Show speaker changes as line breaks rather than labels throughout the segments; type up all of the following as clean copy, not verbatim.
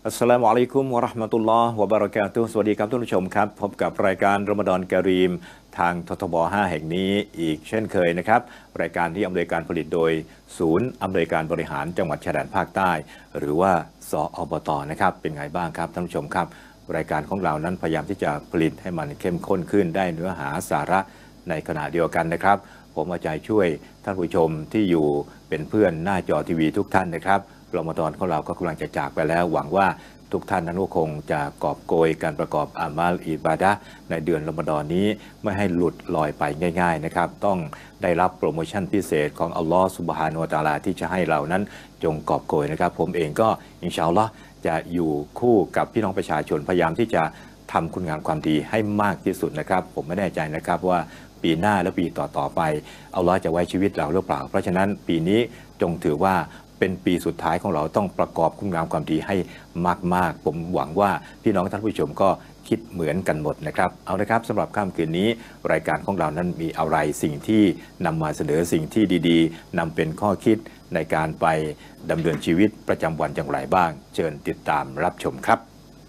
อัสสลามุอะลัยกุมวะเราะห์มะตุลลอฮ์วะบะเราะกาตุฮ์สวัสดีครับท่านผู้ชมครับพบกับรายการรอมฎอนกะรีมทางททบ5แห่งนี้อีกเช่นเคยนะครับรายการที่อำนวยการผลิตโดยศูนย์อำนวยการบริหารจังหวัดชายแดนภาคใต้หรือว่าสอบต.นะครับเป็นไงบ้างครับท่านผู้ชมครับรายการของเรานั้นพยายามที่จะผลิตให้มันเข้มข้นขึ้นได้เนื้อหาสาระในขณะเดียวกันนะครับผมเอาใจช่วยท่านผู้ชมที่อยู่เป็นเพื่อนหน้าจอทีวีทุกท่านนะครับรอมฎอนของเราก็กำลังจะจากไปแล้วหวังว่าทุกท่านนั้นก็คงจะกอบโกยการประกอบอามัลอิบาดะห์ในเดือนรอมฎอนนี้ไม่ให้หลุดลอยไปง่ายๆนะครับต้องได้รับโปรโมชั่นพิเศษของอัลลอฮฺซุบฮานะฮูวะตะอาลาที่จะให้เรานั้นจงกอบโกยนะครับผมเองก็อินชาอัลลอฮ์จะอยู่คู่กับพี่น้องประชาชนพยายามที่จะทำคุณงามความดีให้มากที่สุดนะครับผมไม่แน่ใจนะครับว่าปีหน้าและปีต่อๆไปอัลลอฮ์จะไว้ชีวิตเราหรือเปล่าเพราะฉะนั้นปีนี้จงถือว่าเป็นปีสุดท้ายของเราต้องประกอบคุณงามความดีให้มากๆผมหวังว่าพี่น้องท่านผู้ชมก็คิดเหมือนกันหมดนะครับเอาละครับสำหรับค่ำคืนนี้รายการของเรานั้นมีอะไรสิ่งที่นำมาเสนอสิ่งที่ดีๆนำเป็นข้อคิดในการไปดำเนินชีวิตประจำวันอย่างไรบ้างเชิญติดตามรับชมครับ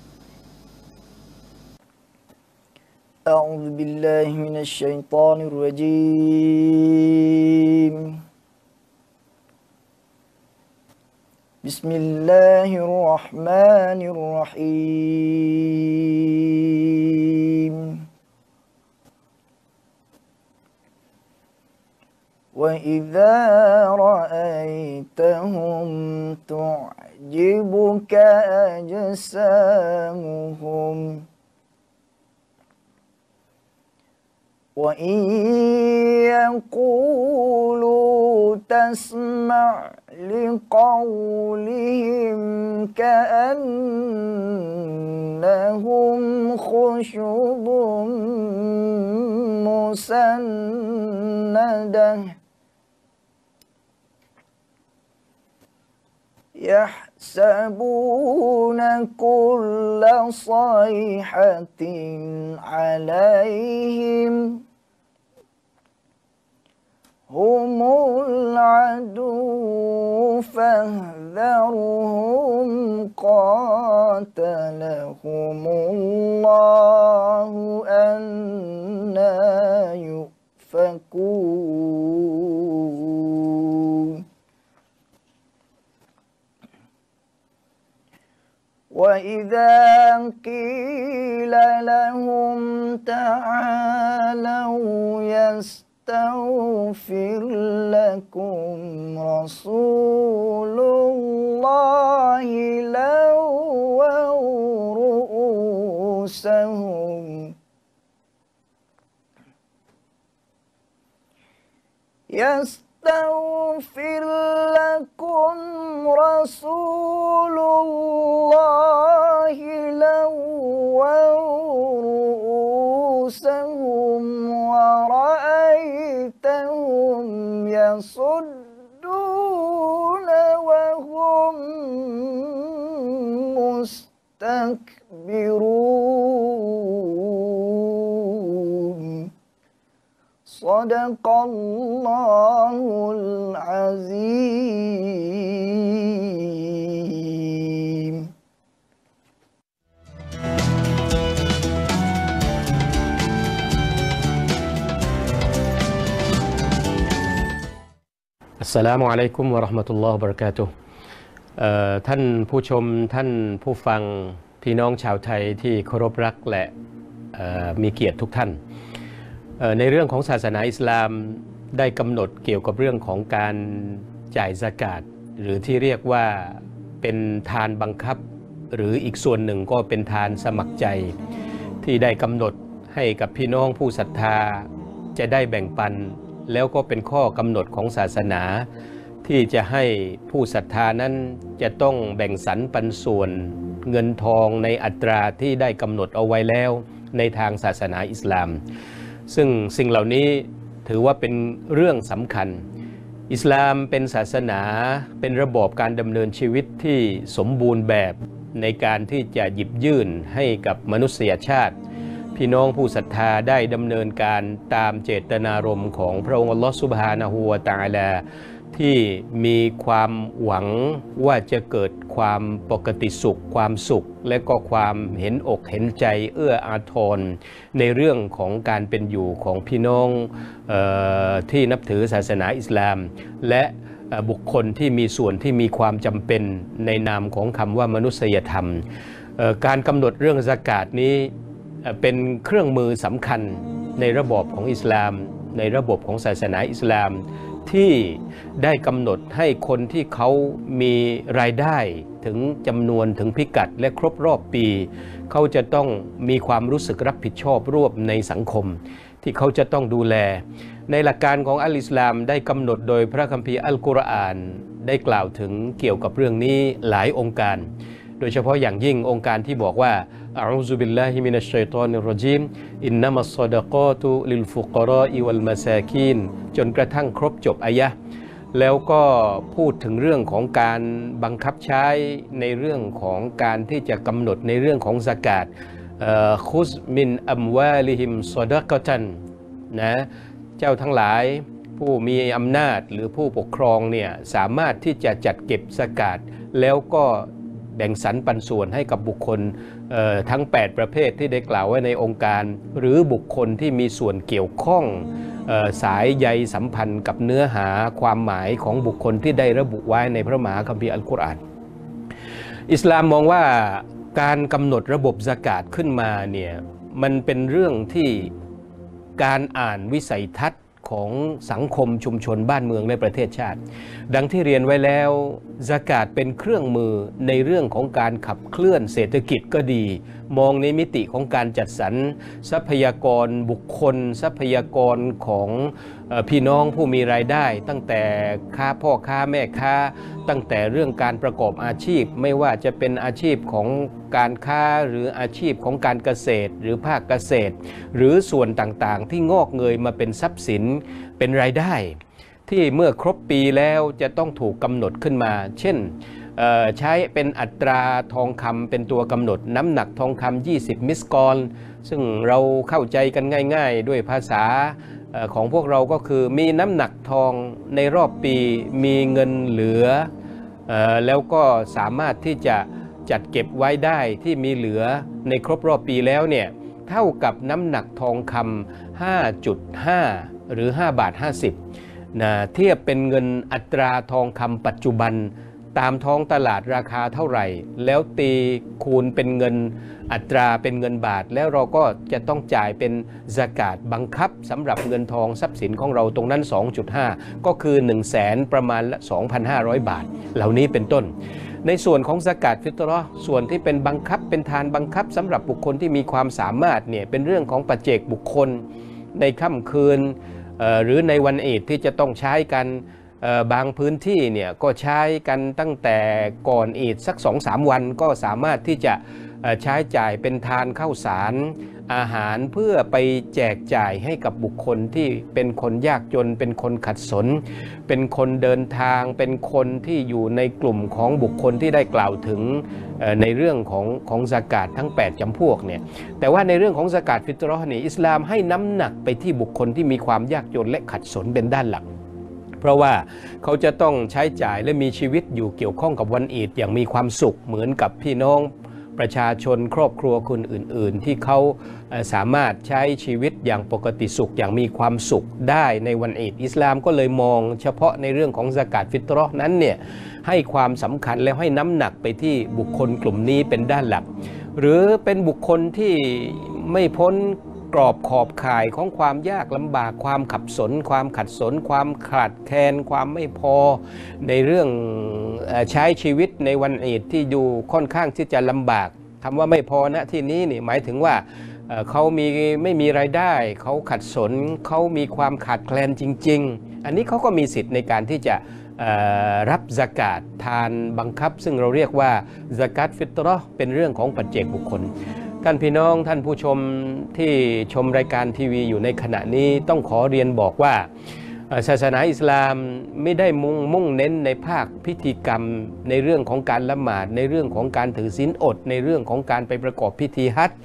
أعوذ بالله من الشيطان الرجيم بسم الله الرحمن الرحيم وإذا رأيتهم تعجبك أجسامهم وإن يقولوا تسمع لقولهم كأنهم خشب مسندة يحسبون كل صيحة عليهم هم العدو فاحذرهم قاتلهم الله أنى يؤفكون وإذا قيل لهم تعالوا يستغفر لكم رسول الله لووا رؤوسهم يستغفر لكم رسول الله لووا رؤوسهم ورأيتهم يصدون وهم مستكبرون صدق الله العظيم
อัสสลามุอะลัยกุมวะเราะห์มะตุลลอฮ์วะบะเราะกาตุฮ์ท่านผู้ชมท่านผู้ฟังพี่น้องชาวไทยที่เคารพรักและมีเกียรติทุกท่านในเรื่องของศาสนาอิสลามได้กำหนดเกี่ยวกับเรื่องของการจ่ายซะกาตหรือที่เรียกว่าเป็นทานบังคับหรืออีกส่วนหนึ่งก็เป็นทานสมัครใจที่ได้กำหนดให้กับพี่น้องผู้ศรัทธาจะได้แบ่งปันแล้วก็เป็นข้อกำหนดของศาสนาที่จะให้ผู้ศรัทธานั้นจะต้องแบ่งสรรปันส่วนเงินทองในอัตราที่ได้กำหนดเอาไว้แล้วในทางศาสนาอิสลามซึ่งสิ่งเหล่านี้ถือว่าเป็นเรื่องสำคัญ อิสลามเป็นศาสนาเป็นระบอบการดำเนินชีวิตที่สมบูรณ์แบบในการที่จะหยิบยื่นให้กับมนุษยชาติพี่น้องผู้ศรัทธาได้ดำเนินการตามเจตนารมณ์ของพระองค์อัลลอฮฺซุบฮานะฮูวะตะอาลาที่มีความหวังว่าจะเกิดความปกติสุขความสุขและก็ความเห็นอกเห็นใจเอื้ออาทรในเรื่องของการเป็นอยู่ของพี่น้องที่นับถือศาสนาอิสลามและบุคคลที่มีส่วนที่มีความจำเป็นในนามของคำว่ามนุษยธรรมการกำหนดเรื่องซะกาตนี้เป็นเครื่องมือสำคัญในระบบของอิสลามในระบบของศาสนาอิสลามที่ได้กำหนดให้คนที่เขามีรายได้ถึงจำนวนถึงพิกัดและครบรอบปีเขาจะต้องมีความรู้สึกรับผิดชอบร่วมในสังคมที่เขาจะต้องดูแลในหลักการของอัลอิสลามได้กำหนดโดยพระคัมภีร์อัลกุรอานได้กล่าวถึงเกี่ยวกับเรื่องนี้หลายองค์การโดยเฉพาะอย่างยิ่งองค์การที่บอกว่าอะอูซุบิลลาฮิมินัชชัยฏอนิรเราะญีมอินนัมัสศอดะกาตุลิลฟุกะเราะอิวัลมะซากีนจนกระทั่งครบจบอายะห์แล้วก็พูดถึงเรื่องของการบังคับใช้ในเรื่องของการที่จะกำหนดในเรื่องของซะกาตคุซมินอัมวาลิฮิมศอดะกะตันนะเจ้าทั้งหลายผู้มีอำนาจหรือผู้ปกครองเนี่ยสามารถที่จะจัดเก็บซะกาตแล้วก็แบ่งสรรปันส่วนให้กับบุคคลทั้ง8ประเภทที่ได้กล่าวไว้ในองค์การหรือบุคคลที่มีส่วนเกี่ยวข้องสายใยสัมพันธ์กับเนื้อหาความหมายของบุคคลที่ได้ระบุไว้ในพระมหาคัมภีร์อัลกุรอานอิสลามมองว่าการกำหนดระบบซะกาตขึ้นมาเนี่ยมันเป็นเรื่องที่การอ่านวิสัยทัศน์ของสังคมชุมชนบ้านเมืองในประเทศชาติดังที่เรียนไว้แล้วซะกาตเป็นเครื่องมือในเรื่องของการขับเคลื่อนเศรษฐกิจก็ดีมองในมิติของการจัดสรรทรัพยากรบุคคลทรัพยากรของพี่น้องผู้มีรายได้ตั้งแต่พ่อค้าแม่ค้าตั้งแต่เรื่องการประกอบอาชีพไม่ว่าจะเป็นอาชีพของการค้าหรืออาชีพของการเกษตรหรือภาคเกษตรหรือส่วนต่างๆที่งอกเงยมาเป็นทรัพย์สินเป็นรายได้ที่เมื่อครบปีแล้วจะต้องถูกกำหนดขึ้นมาเช่นใช้เป็นอัตราทองคำเป็นตัวกำหนดน้ำหนักทองคำ20มิสกอลซึ่งเราเข้าใจกันง่ายๆด้วยภาษาของพวกเราก็คือมีน้ำหนักทองในรอบปีมีเงินเหลือแล้วก็สามารถที่จะจัดเก็บไว้ได้ที่มีเหลือในครบรอบปีแล้วเนี่ยเท่ากับน้ำหนักทองคำ 5.5 หรือ5 บาท 50นะเทียบเป็นเงินอัตราทองคำปัจจุบันตามท้องตลาดราคาเท่าไหร่แล้วตีคูณเป็นเงินอัตราเป็นเงินบาทแล้วเราก็จะต้องจ่ายเป็นซะกาตบังคับสำหรับเงินทองทรัพย์สินของเราตรงนั้น 2.5 ก็คือ 100,000 ประมาณ 2,500 บาทเหล่านี้เป็นต้นในส่วนของซะกาตฟิตเราะห์ส่วนที่เป็นบังคับเป็นทานบังคับสำหรับบุคคลที่มีความสามารถเนี่ยเป็นเรื่องของปัจเจกบุคคลในค่ำคืนหรือในวันอีดที่จะต้องใช้กันบางพื้นที่เนี่ยก็ใช้กันตั้งแต่ก่อนอีดสัก 2-3 วันก็สามารถที่จะใช้จ่ายเป็นทานข้าวสารอาหารเพื่อไปแจกจ่ายให้กับบุคคลที่เป็นคนยากจนเป็นคนขัดสนเป็นคนเดินทางเป็นคนที่อยู่ในกลุ่มของบุคคลที่ได้กล่าวถึงในเรื่องของซะกาตทั้ง8จำพวกเนี่ยแต่ว่าในเรื่องของซะกาตฟิตเราะห์นี่อิสลามให้น้ำหนักไปที่บุคคลที่มีความยากจนและขัดสนเป็นด้านหลักเพราะว่าเขาจะต้องใช้จ่ายและมีชีวิตอยู่เกี่ยวข้องกับวันอีดอย่างมีความสุขเหมือนกับพี่น้องประชาชนครอบครัวคนอื่นๆที่เขาสามารถใช้ชีวิตอย่างปกติสุขอย่างมีความสุขได้ในวันอีดอิสลามก็เลยมองเฉพาะในเรื่องของซะกาตฟิตเราะห์นั้นเนี่ยให้ความสำคัญแล้วให้น้ำหนักไปที่บุคคลกลุ่มนี้เป็นด้านหลักหรือเป็นบุคคลที่ไม่พ้นกรอบขอบข่ายของความยากลำบากความขัดสนความขาดแคลนความไม่พอในเรื่องใช้ชีวิตในวันอีดที่ดูค่อนข้างที่จะลำบากคำว่าไม่พอณที่นี้นี่หมายถึงว่าเขาไม่มีรายได้เขาขัดสนเขามีความขาดแคลนจริงๆอันนี้เขาก็มีสิทธิ์ในการที่จะรับซะกาตทานบังคับซึ่งเราเรียกว่าซะกาตฟิตเราะห์เป็นเรื่องของปัจเจกบุคคลท่านพี่น้องท่านผู้ชมที่ชมรายการทีวีอยู่ในขณะนี้ต้องขอเรียนบอกว่าศาสนาอิสลามไม่ได้มุ่งเน้นในภาคพิธีกรรมในเรื่องของการละหมาดในเรื่องของการถือศีลอดในเรื่องของการไปประกอบพิธีฮัจญ์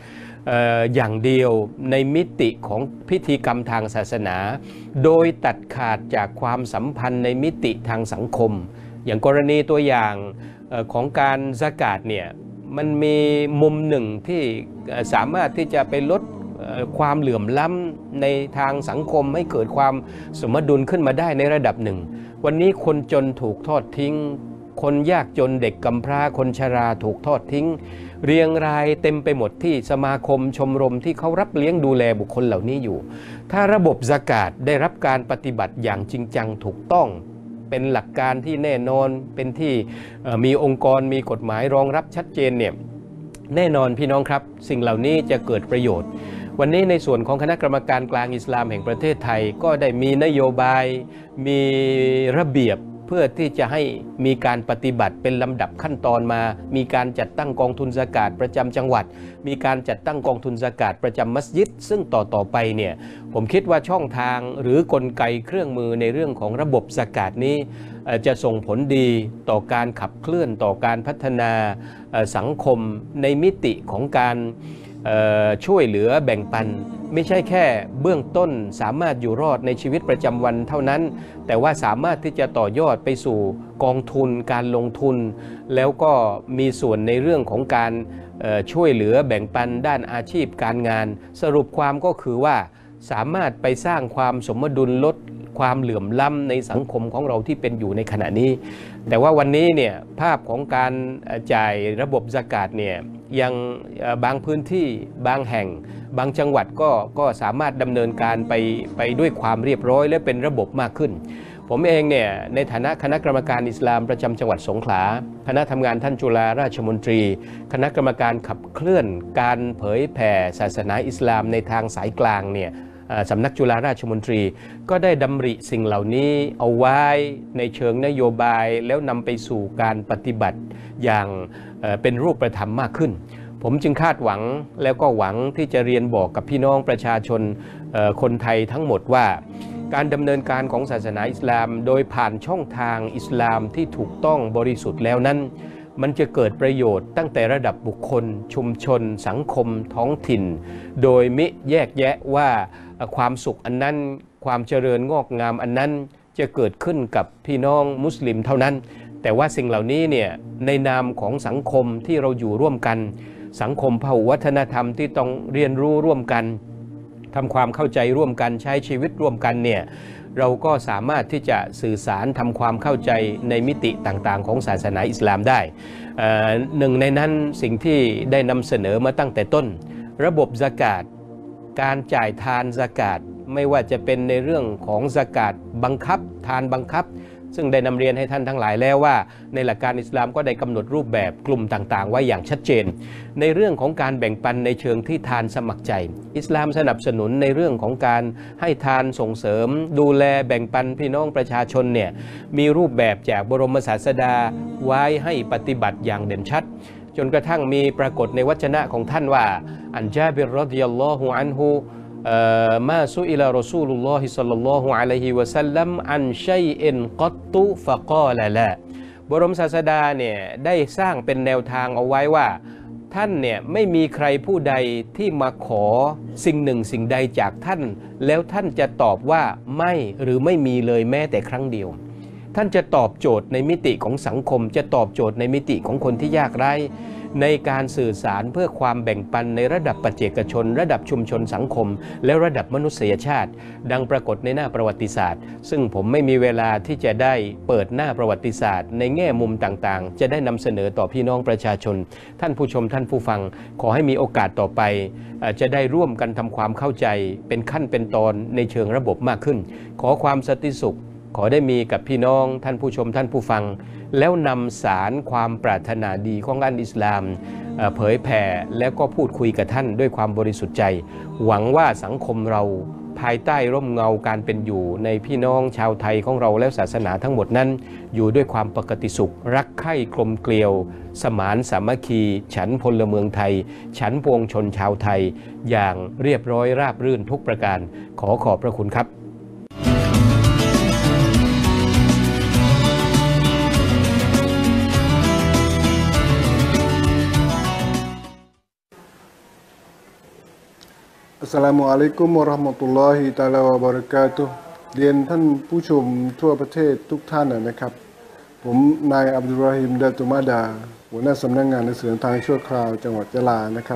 อย่างเดียวในมิติของพิธีกรรมทางศาสนาโดยตัดขาดจากความสัมพันธ์ในมิติทางสังคมอย่างกรณีตัวอย่างของการซะกาตเนี่ยมันมีมุมหนึ่งที่สามารถที่จะไปลดความเหลื่อมล้ำในทางสังคมให้เกิดความสมดุลขึ้นมาได้ในระดับหนึ่งวันนี้คนจนถูกทอดทิ้งคนยากจนเด็กกำพร้าคนชราถูกทอดทิ้งเรียงรายเต็มไปหมดที่สมาคมชมรมที่เขารับเลี้ยงดูแลบุคคลเหล่านี้อยู่ถ้าระบบซะกาตได้รับการปฏิบัติอย่างจริงจังถูกต้องเป็นหลักการที่แน่นอนเป็นที่มีองค์กรมีกฎหมายรองรับชัดเจนเนี่ยแน่นอนพี่น้องครับสิ่งเหล่านี้จะเกิดประโยชน์วันนี้ในส่วนของคณะกรรมการกลางอิสลามแห่งประเทศไทยก็ได้มีนโยบายมีระเบียบเพื่อที่จะให้มีการปฏิบัติเป็นลำดับขั้นตอนมามีการจัดตั้งกองทุนซะกาตประจำจังหวัดมีการจัดตั้งกองทุนซะกาตประจำมัสยิดซึ่งต่อไปเนี่ยผมคิดว่าช่องทางหรือกลไกเครื่องมือในเรื่องของระบบซะกาตนี้จะส่งผลดีต่อการขับเคลื่อนต่อการพัฒนาสังคมในมิติของการช่วยเหลือแบ่งปันไม่ใช่แค่เบื้องต้นสามารถอยู่รอดในชีวิตประจำวันเท่านั้นแต่ว่าสามารถที่จะต่อยอดไปสู่กองทุนการลงทุนแล้วก็มีส่วนในเรื่องของการช่วยเหลือแบ่งปันด้านอาชีพการงานสรุปความก็คือว่าสามารถไปสร้างความสมดุลลดความเหลื่อมล้ำในสังคมของเราที่เป็นอยู่ในขณะนี้แต่ว่าวันนี้เนี่ยภาพของการจ่ายระบบซะกาตเนี่ยยังบางพื้นที่บางแห่งบางจังหวัดก็สามารถดำเนินการไปด้วยความเรียบร้อยและเป็นระบบมากขึ้นผมเองเนี่ยในฐานะคณะกรรมการอิสลามประจำจังหวัดสงขลาคณะทำงานท่านจุฬาราชมนตรีคณะกรรมการขับเคลื่อนการเผยแผ่ศาสนาอิสลามในทางสายกลางเนี่ยสำนักจุฬาราชมนตรีก็ได้ดำริสิ่งเหล่านี้เอาไว้ในเชิงนโยบายแล้วนำไปสู่การปฏิบัติอย่างเป็นรูปธรรมมากขึ้นผมจึงคาดหวังแล้วก็หวังที่จะเรียนบอกกับพี่น้องประชาชนคนไทยทั้งหมดว่าการดำเนินการของศาสนาอิสลามโดยผ่านช่องทางอิสลามที่ถูกต้องบริสุทธิ์แล้วนั้นมันจะเกิดประโยชน์ตั้งแต่ระดับบุคคลชุมชนสังคมท้องถิ่นโดยมิแยกแยะว่าความสุขอันนั้นความเจริญงอกงามอันนั้นจะเกิดขึ้นกับพี่น้องมุสลิมเท่านั้นแต่ว่าสิ่งเหล่านี้เนี่ยในนามของสังคมที่เราอยู่ร่วมกันสังคมพหุวัฒนธรรมที่ต้องเรียนรู้ร่วมกันทำความเข้าใจร่วมกันใช้ชีวิตร่วมกันเนี่ยเราก็สามารถที่จะสื่อสารทำความเข้าใจในมิติต่างๆของศาสนาอิสลามได้หนึ่งในนั้นสิ่งที่ได้นำเสนอมาตั้งแต่ต้นระบบซะกาตการจ่ายทานซะกาตไม่ว่าจะเป็นในเรื่องของซะกาตบังคับทานบังคับซึ่งได้นำเรียนให้ท่านทั้งหลายแล้วว่าในหลักการอิสลามก็ได้กำหนดรูปแบบกลุ่มต่างๆไว้อย่างชัดเจนในเรื่องของการแบ่งปันในเชิงที่ทานสมัครใจอิสลามสนับสนุนในเรื่องของการให้ทานส่งเสริมดูแลแบ่งปันพี่น้องประชาชนเนี่ยมีรูปแบบจากบรมศาสดาไว้ให้ปฏิบัติอย่างเด่นชัดจนกระทั่งมีปรากฏในวจนะของท่านว่าอันญาบิรรอฎิยัลลอฮุอันฮุมาซุอิลารอซูลุลลอฮิศ็อลลัลลอฮุอะลัยฮิวะซัลลัมอันชัยอินกัตตุฟะกอละละบรมศาสดาเนี่ยได้สร้างเป็นแนวทางเอาไว้ว่าท่านเนี่ยไม่มีใครผู้ใดที่มาขอสิ่งหนึ่งสิ่งใดจากท่านแล้วท่านจะตอบว่าไม่หรือไม่มีเลยแม้แต่ครั้งเดียวท่านจะตอบโจทย์ในมิติของสังคมจะตอบโจทย์ในมิติของคนที่ยากไร้ในการสื่อสารเพื่อความแบ่งปันในระดับปัจเจกชนระดับชุมชนสังคมและระดับมนุษยชาติดังปรากฏในหน้าประวัติศาสตร์ซึ่งผมไม่มีเวลาที่จะได้เปิดหน้าประวัติศาสตร์ในแง่มุมต่างๆจะได้นำเสนอต่อพี่น้องประชาชนท่านผู้ชมท่านผู้ฟังขอให้มีโอกาสต่อไปจะได้ร่วมกันทำความเข้าใจเป็นขั้นเป็นตอนในเชิงระบบมากขึ้นขอความสันติสุขขอได้มีกับพี่น้องท่านผู้ชมท่านผู้ฟังแล้วนำสารความปรารถนาดีของอัลอิสลามเผยแผ่แล้วก็พูดคุยกับท่านด้วยความบริสุทธิ์ใจหวังว่าสังคมเราภายใต้ร่มเงาการเป็นอยู่ในพี่น้องชาวไทยของเราและศาสนาทั้งหมดนั้นอยู่ด้วยความปกติสุขรักใคร่กลมเกลียวสมานสามัคคีฉันพลเมืองไทยฉันปวงชนชาวไทยอย่างเรียบร้อยราบรื่นทุกประการขอบพระคุณครับ
สลามุอะลัยกุมวะเราะห์มะตุลลอฮิตะอาลาวะบะเราะกาตุฮ์เรียนท่านผู้ชมทั่วประเทศทุกท่านนะครับ ผมนายอับดุลรอฮิมดาตุมาดาหัวหน้าสำนักงานหนังสือเดินทางชั่วคราวจังหวัดยะลานะครับ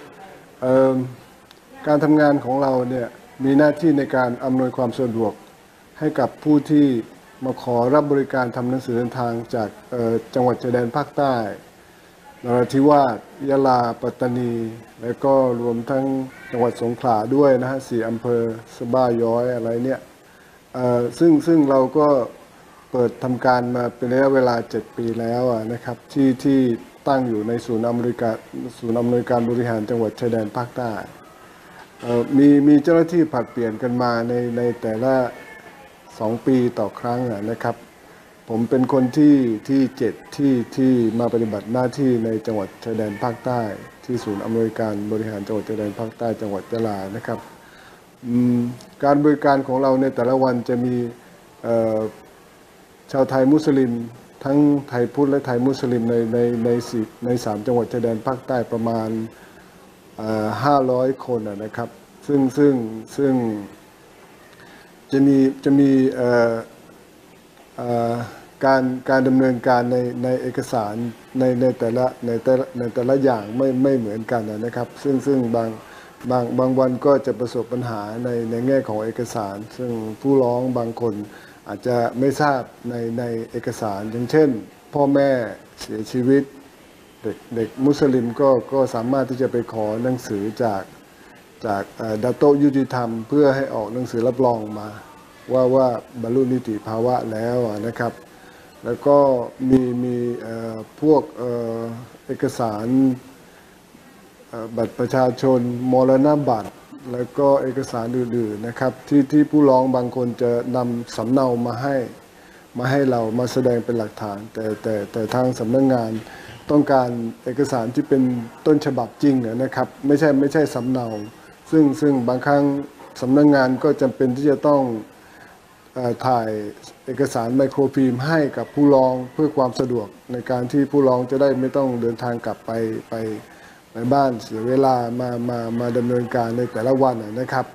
การทำงานของเราเนี่ยมีหน้าที่ในการอำนวยความสะดวกให้กับผู้ที่มาขอรับบริการทำหนังสือเดินทางจากจังหวัดชายแดนภาคใต้นราธิวาสยะลาปัตตานี และก็รวมทั้งจังหวัดสงขลาด้วยนะฮะ4 อำเภอสะบ้าย้อยอะไรเนี่ยซึ่งเราก็เปิดทำการมาเป็นระยะเวลา7 ปีแล้วนะครับที่ตั้งอยู่ในศูนย์อำนวยการบริหารจังหวัดชายแดนภาคใต้มีเจ้าหน้าที่ผลัดเปลี่ยนกันมาในแต่ละ2 ปีต่อครั้งนะครับผมเป็นคนที่7ที่มาปฏิบัติหน้าที่ในจังหวัดชายแดนภาคใต้ที่ศูนย์อำนวยการบริหารจังหวัดชายแดนภาคใต้จังหวัดยะลานะครับการบริการของเราในแต่ละวันจะมีชาวไทยมุสลิมทั้งไทยพุทธและไทยมุสลิมใน3 จังหวัดชายแดนภาคใต้ประมาณ500 คนนะครับซึ่งจะมีการดำเนินการในเอกสารในแต่ละอย่างไม่เหมือนกันนะครับซึ่งบางวันก็จะประสบปัญหาในแง่ของเอกสาร ซึ่งผู้ร้องบางคนอาจจะไม่ทราบในเอกสารอย่างเช่นพ่อแม่เสียชีวิตเด็กมุสลิมก็สามารถที่จะไปขอหนังสือจากดาโตยุติธรรมเพื่อให้ออกหนังสือรับรองมาว่าบรรลุนิติภาวะแล้วนะครับแล้วก็มีพวกเอกสารบัตรประชาชนมรณบัตรแล้วก็เอกสารอื่นๆนะครับที่ผู้ร้องบางคนจะนำสำเนามาให้เรามาแสดงเป็นหลักฐานแต่ทางสำนักงานต้องการเอกสารที่เป็นต้นฉบับจริงนะครับไม่ใช่สำเนาซึ่งบางครั้งสำนักงานก็จำเป็นที่จะต้องถ่ายเอกสารไมโครฟิล์มให้กับผู้ร้องเพื่อความสะดวกในการที่ผู้ร้องจะได้ไม่ต้องเดินทางกลับไปบ้านเสียเวลามาดำเนินการในแต่ละวันนะครับ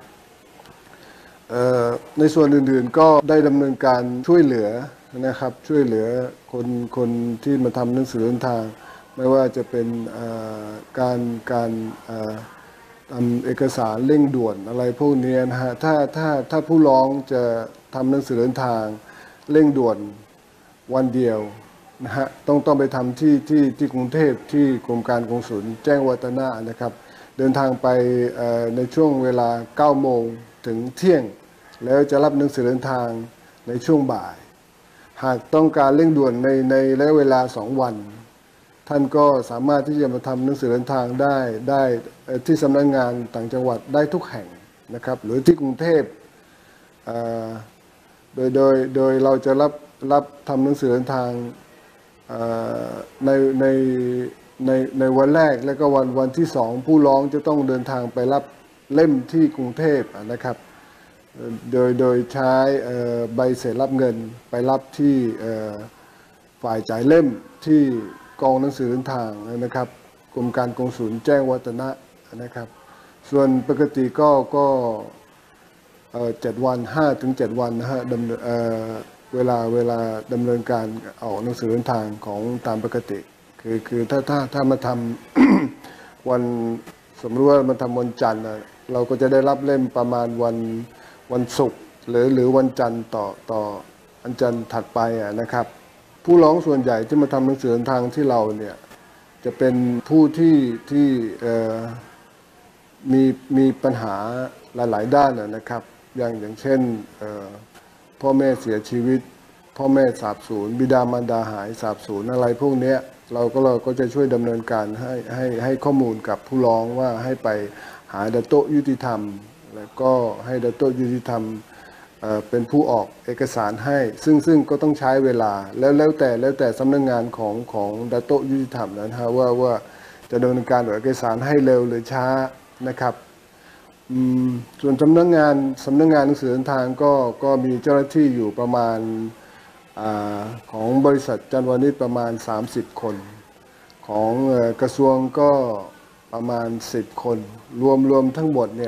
ในส่วนอื่นๆก็ได้ดำเนินการช่วยเหลือนะครับช่วยเหลือคนที่มาทำหนังสือเดินทางไม่ว่าจะเป็นการทำเอกสารเร่งด่วนอะไรพวกนี้นะฮะถ้าผู้ร้องจะทำหนังสือเดินทางเร่งด่วนวันเดียวนะฮะต้องไปทำที่กรุงเทพที่กรมการกงสุลแจ้งวัฒนะนะครับเดินทางไปในช่วงเวลา 9 โมงถึงเที่ยงแล้วจะรับหนังสือเดินทางในช่วงบ่ายหากต้องการเร่งด่วนในระยะเวลา2 วันท่านก็สามารถที่จะมาทำหนังสือเดินทางได้ที่สำนักงานต่างจังหวัดได้ทุกแห่งนะครับหรือที่กรุงเทพโดยเราจะรับทำหนังสือเดินทางในวันแรกและก็วันที่2ผู้ร้องจะต้องเดินทางไปรับเล่มที่กรุงเทพนะครับโดยใช้ใบเสร็จรับเงินไปรับที่ฝ่ายจ่ายเล่มที่กองหนังสือเดินทางนะครับกรมการกงสุลแจ้งวัฒนะนะครับส่วนปกติก็7 วัน5 ถึง 7 วันนะฮะเวลาดำเนินการออกหนังสือเดินทางของตามปกติคือถ้ามาทำ วันสมมติว่ามาทำวันจันทร์เราก็จะได้รับเล่มประมาณวันศุกร์หรือวันจันทร์ต่อวันจันทร์ถัดไปนะครับผู้ร้องส่วนใหญ่ที่มาทำหนังสือเดินทางที่เราเนี่ยจะเป็นผู้ที่มีปัญหาหลายด้านนะครับอย่างเช่นพ่อแม่เสียชีวิตพ่อแม่สาบสูญบิดามารดาหายสาบสูญอะไรพวกนี้เราก็จะช่วยดำเนินการให้ข้อมูลกับผู้ร้องว่าให้ไปหาดาโตยุติธรรมแล้วก็ให้ดาโตยุติธรรมเป็นผู้ออกเอกสารให้ซึ่งก็ต้องใช้เวลาแล้วแต่สำนักงานของดาโตยุติธรรมนะฮะว่าจะดำเนินการออกเอกสารให้เร็วหรือช้านะครับส่วนสำนักงานหนังสือเดินทางก็มีเจ้าหน้าที่อยู่ประมาณของบริษัทจันวานิชประมาณ30 คนของกระทรวงก็ประมาณ10 คนรวมทั้งหมดเนี่ย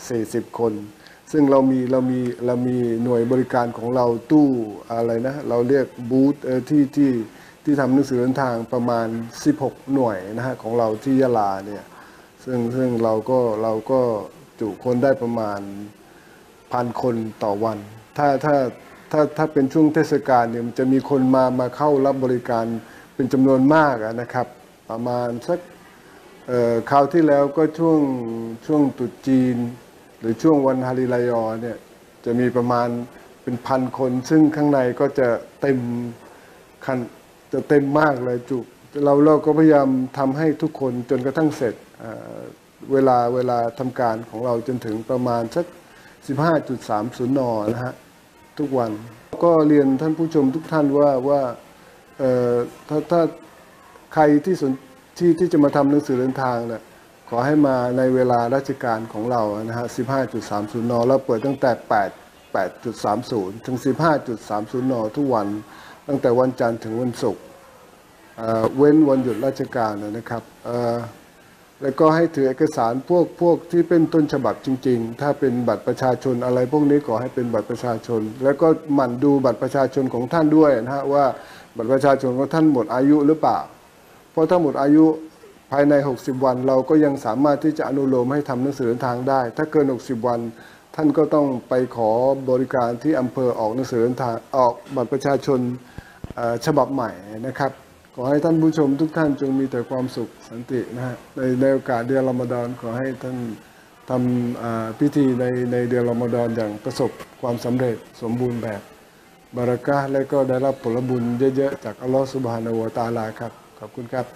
40 คน ซึ่งเรามีหน่วยบริการของเราตู้อะไรนะเราเรียกบูธที่ทำหนังสือเดินทางประมาณ16 หน่วยนะฮะของเราที่ยะลาเนี่ยซึ่งเราก็จุคนได้ประมาณ1,000 คนต่อวันถ้าเป็นช่วงเทศกาลเนี่ยมันจะมีคนมาเข้ารับบริการเป็นจำนวนมากนะครับประมาณสักคราวที่แล้วก็ช่วงตรุษจีนหรือช่วงวันฮาริรายอเนี่ยจะมีประมาณเป็น1,000 คนซึ่งข้างในก็จะเต็มจะเต็มมากเลยจุเราก็พยายามทำให้ทุกคนจนกระทั่งเสร็จเวลาทำการของเราจนถึงประมาณสัก 15.30 น.นะฮะทุกวันก็เรียนท่านผู้ชมทุกท่านว่าถ้าใครที่จะมาทำหนังสือเดินทางเนี่ยขอให้มาในเวลาราชการของเรานะฮะ 15.30 น.เราเปิดตั้งแต่ 8.30 ถึง 15.30 น.ทุกวันตั้งแต่วันจันทร์ถึงวันศุกร์เว้นวันหยุดราชการนะครับแล้วก็ให้ถือเอกสารพวกที่เป็นต้นฉบับจริงๆถ้าเป็นบัตรประชาชนอะไรพวกนี้ขอให้เป็นบัตรประชาชนแล้วก็หมั่นดูบัตรประชาชนของท่านด้วยนะฮะว่าบัตรประชาชนของท่านหมดอายุหรือเปล่าเพราะถ้าหมดอายุภายใน60 วันเราก็ยังสามารถที่จะอนุโลมให้ทำหนังสือเดินทางได้ถ้าเกิน60 วันท่านก็ต้องไปขอบริการที่อำเภอออกหนังสือเดินทางออกบัตรประชาชนฉบับใหม่นะครับขอให้ท่านผู้ชมทุกท่านจงมีแต่ความสุขสันตินะฮะในโอกาสเดือนรอมฎอนขอให้ท่านทำพิธีในเดือนรอมฎอนอย่างประสบความสำเร็จสมบูรณ์แบบบารอกะห์และก็ได้รับผลบุญเยอะๆจากอัลลอฮฺซุบฮานะฮูวะตะอาลาครับขอบคุณครับ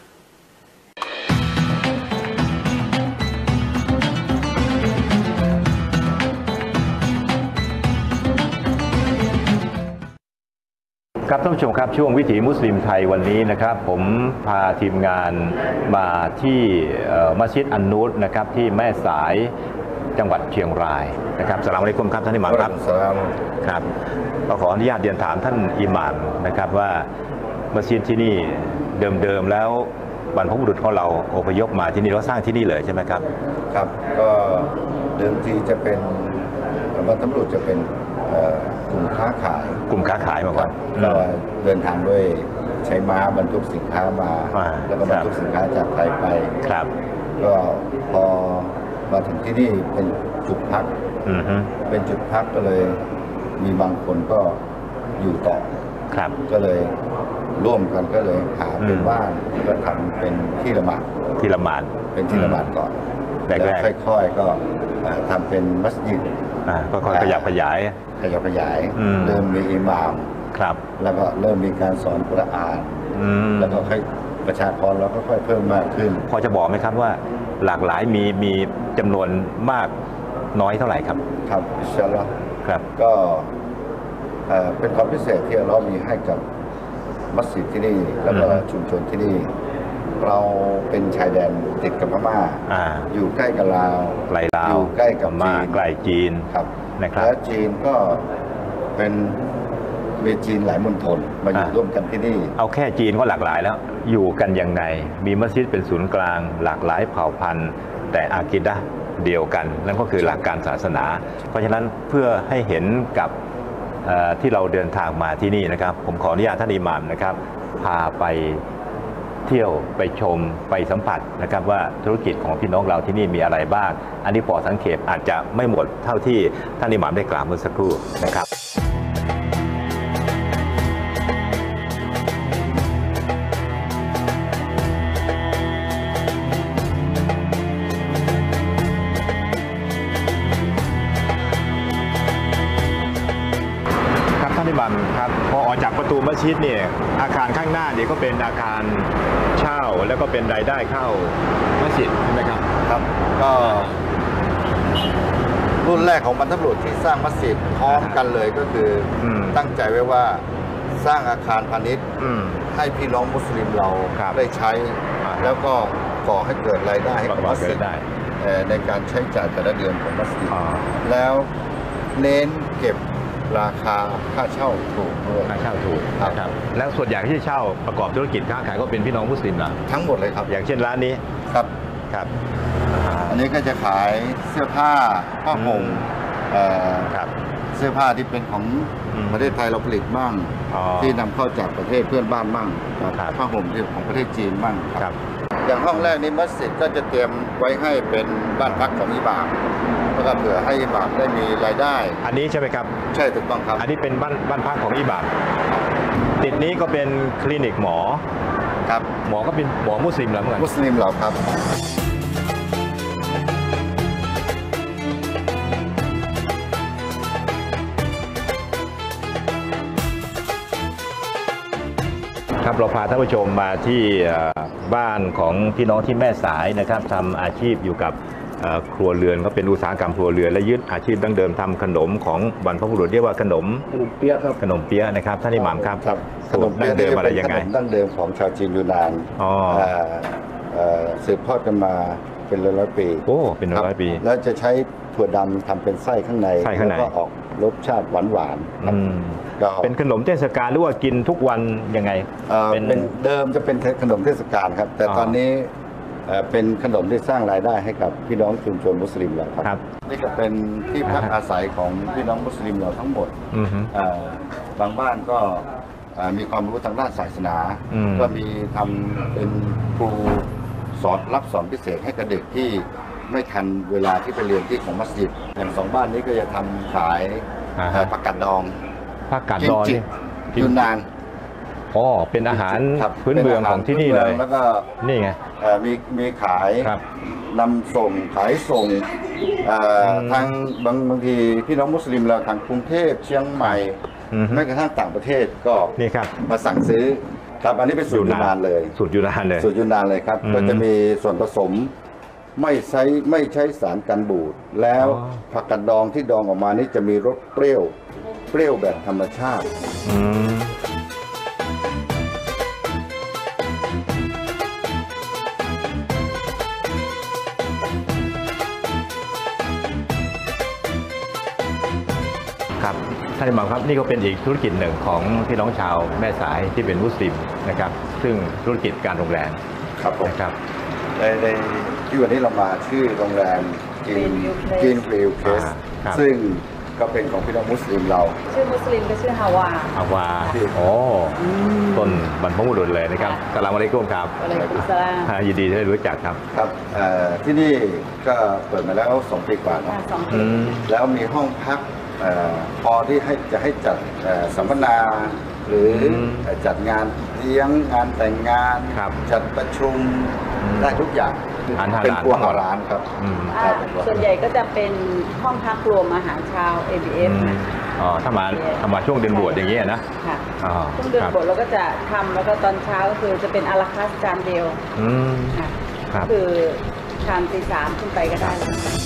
ครับท่านผู้ชมครับช่วงวิถีมุสลิมไทยวันนี้นะครับผมพาทีมงานมาที่มัสยิดอันนูรนะครับที่แม่สายจังหวัดเชียงรายนะครับสลามอะลัยกุมครับท่านอิหม่ามครับครับก็ขออนุญาตเรียนถามท่านอิหม่ามนะครับว่ามัสยิดที่นี่เดิมแล้วบรรพบุรุษของเราอพยพมาที่นี่เราสร้างที่นี่เลยใช่ไหมครับ
ครับก็เดิมทีจะเป็นบรรพบุรุษจะเป็นกลุ่มค้าขายมาก่อนเราเดินทางด้วยใช้ม้าบรรทุกสินค้ามาแล้วก็บรรทุกสินค้าจากไทยไป
ครับ
ก็พอมาถึงที่นี่เป็นจุดพักเป็นจุดพักก็เลยมีบางคนก็อยู่ต่อ
ครับ
ก็เลยร่วมกันก็เลยหาเป็นบ้านก็ทำเป็นที่ละหมาดเป็นที่ละหมาดก่อนแล้วค่อยๆก็ทำเป็นมัสยิด
ก็ค่อยขยับขยาย
เริ่มมีอิหม่าม
ครับ
แล้วก็เริ่มมีการสอนกุรอานแล้วก็ประชากรเราก็ค่อยเพิ่มมากขึ้น
พอจะบอกไหมครับว่าหลากหลายมีจำนวนมากน้อยเท่าไหร่ครับ
ครับอินชาอัลลอฮ์
ครับ
ก็เป็นความพิเศษที่เรามีให้กับมัสยิดที่นี่แล้วก็ชุมชนที่นี่เราเป็นชายแดนติดกับพม่าอยู่ใกล้กับลาวอยู่ใกล้กับจีน
ใกล้จีน
ครับ
นะครับ
และจีนก็เป็นมีจีนหลายมณฑลมาอยู่ร่วมกันที่นี่
เอาแค่จีนก็หลากหลายแล้วอยู่กันยังไงมีมัสยิดเป็นศูนย์กลางหลากหลายเผ่าพันธุ์แต่อากีดะห์เดียวกันนั่นก็คือหลักการศาสนาเพราะฉะนั้นเพื่อให้เห็นกับที่เราเดินทางมาที่นี่นะครับผมขออนุญาตท่านอิหม่ามนะครับพาไปเที่ยวไปชมไปสัมผัสนะครับว่าธุรกิจของพี่น้องเราที่นี่มีอะไรบ้างอันนี้พอสังเขปอาจจะไม่หมดเท่าที่ท่านอิหม่ามได้กล่าวเมื่อสักครู่นะครับครับพอออกจากประตูมัสยิดเนี่ยอาคารข้างหน้าเนี่ยก็เป็นอาคารเช่าแล้วก็เป็นรายได้เข้ามัสยิดใช่ไหมครับ
ครับก็รุ่นแรกของบรรพบุรุษที่สร้างมัสยิดพร้อมกันเลยก็คือตั้งใจไว้ว่าสร้างอาคารพาณิชย์ให้พี่น้องมุสลิมเราได้ใช้แล้วก็ก่อให้เกิดรายได้ให้กับมัสยิดในการใช้จ่ายแต่ละเดือนของมัสยิดแล้วเน้นเก็บราคาค่าเช่าถูกด้วย
ค่าเช่าถูกครับแล้วส่วนใหญ่ที่เช่าประกอบธุรกิจค้าขายก็เป็นพี่น้องมุสลิมนะ
ทั้งหมดเลยครับ
อย่างเช่นร้านนี้
ครับ
ครับ
อันนี้ก็จะขายเสื้อผ้าผ้าห่ม
ครับ
เสื้อผ้าที่เป็นของประเทศไทยเราผลิตบ้าง ที่นำเข้าจากประเทศเพื่อนบ้านบ้างผ้าห่มที่ของประเทศจีนบ้างครับอย่างห้องแรกนี้มัสยิดก็จะเตรียมไว้ให้เป็นบ้านพักของอิหม่ามแล้วก็เผื่อให้อิหม่ามได้มีรายได้
อันนี้ใช่ไหมครับ
ใช่ถูกต้องครับ
อันนี้เป็นบ้านพักของอิหม่ามติดนี้ก็เป็นคลินิกหมอ
ครับ
หมอก็เป็นหมอมุสลิมเหรอเมื่อกี้
มุสลิมเหรอครับ
ครับเราพาท่านผู้ชมมาที่บ้านของพี่น้องที่แม่สายนะครับทำอาชีพอยู่กับครัวเรือนเขาเป็นอุตสาหกรรมครัวเรือนและยึดอาชีพดั้งเดิมทำขนมของบรรพบุรุษเรียกว่าขนม
เปี๊ยะครับ
ขนมเปี๊ยะนะครับท่านอิหม่ามครับ
ขนมเปี๊ยะ
ดั้งเดิมอะไรยังไง
ขนมดั้งเดิมของชาวจีนยูนานสืบทอดกันมาเป็นร้อยปี
โอ้เป็นร้อยปี
แล้วจะใช้ถั่วดำทำเป็นไส้ข้างในแล้วก็ออกรสชาติหวาน
เป็นขนมเทศกาลหรือว่ากินทุกวันยังไง
เป็นเดิมจะเป็นขนมเทศกาลครับแต่ตอนนี้เป็นขนมที่สร้างรายได้ให้กับพี่น้องชุมชนมุสลิมเราครับนี่ก็เป็นที่พักอาศัยของพี่น้องมุสลิมเราทั้งหมดบางบ้านก็มีความรู้ทางด้านศาสนาก็มีทำเป็นครูรับสอนพิเศษให้กับเด็กที่ไม่ทันเวลาที่ไปเรียนที่ของมัสยิดอย่าง2บ้านนี้ก็จะทำขายผักกาดดอง
ยูนานอ๋อเป็นอาหารพื้นเมืองของที่นี่เลย
แล้วก็
นี่ไง
มีขายนำส่งขายส่งทางบางทีพี่น้องมุสลิมเราทางกรุงเทพเชียงใหม่แม้กระทั่งต่างประเทศก็
นี่ครับ
มาสั่งซื้อครับอันนี้เป็นสูตรยูนานเลย
สูตรยูนาน
เลยครับก็จะมีส่วนผสมไม่ใช้สารกันบูดแล้วผักกาดดองที่ดองออกมานี่จะมีรสเปรี้ยวแบบธรรมชาติ
ครับท่านอิหม่ามครับนี่ก็เป็นอีกธุรกิจหนึ่งของพี่น้องชาวแม่สายที่เป็นมุสลิมนะครับซึ่งธุรกิจการโรงแรม
ครับผม
ครับ
ในที่วันนี้เรามาชื่อโรงแรมกินฟิลเคสซึ่งก็เป็นของพี่น้องมุสลิมเรา
ชื่อมุสลิมก็ชื่อฮาวา
โอ้ต้นบรรพบุรุษเลยนะครับสลามอะลัยกุมครับยินดีที่ได้รู้จักครับ
ครับที่นี่ก็เปิดมาแล้ว2 ปีกว่าแล้วแล้วมีห้องพักพอที่จะให้จัดสัมมนาหรือจัดงานเลี้ยงงานแต่งงานจัดประชุมได้ทุกอย่างเป็นครัวร้านครับ
ส่วนใหญ่ก็จะเป็นห้องพักรวมอาหารเช้า ABF นะ
ถ้ามาช่วงเดือนบวชอย่างนี้นะ
ค่ะช่วงเดือนบวชเราก็จะทำแล้วก็ตอนเช้าก็คือจะเป็นอาราคาสจานเดียวคือทานตี 3ขึ้นไปก็ได้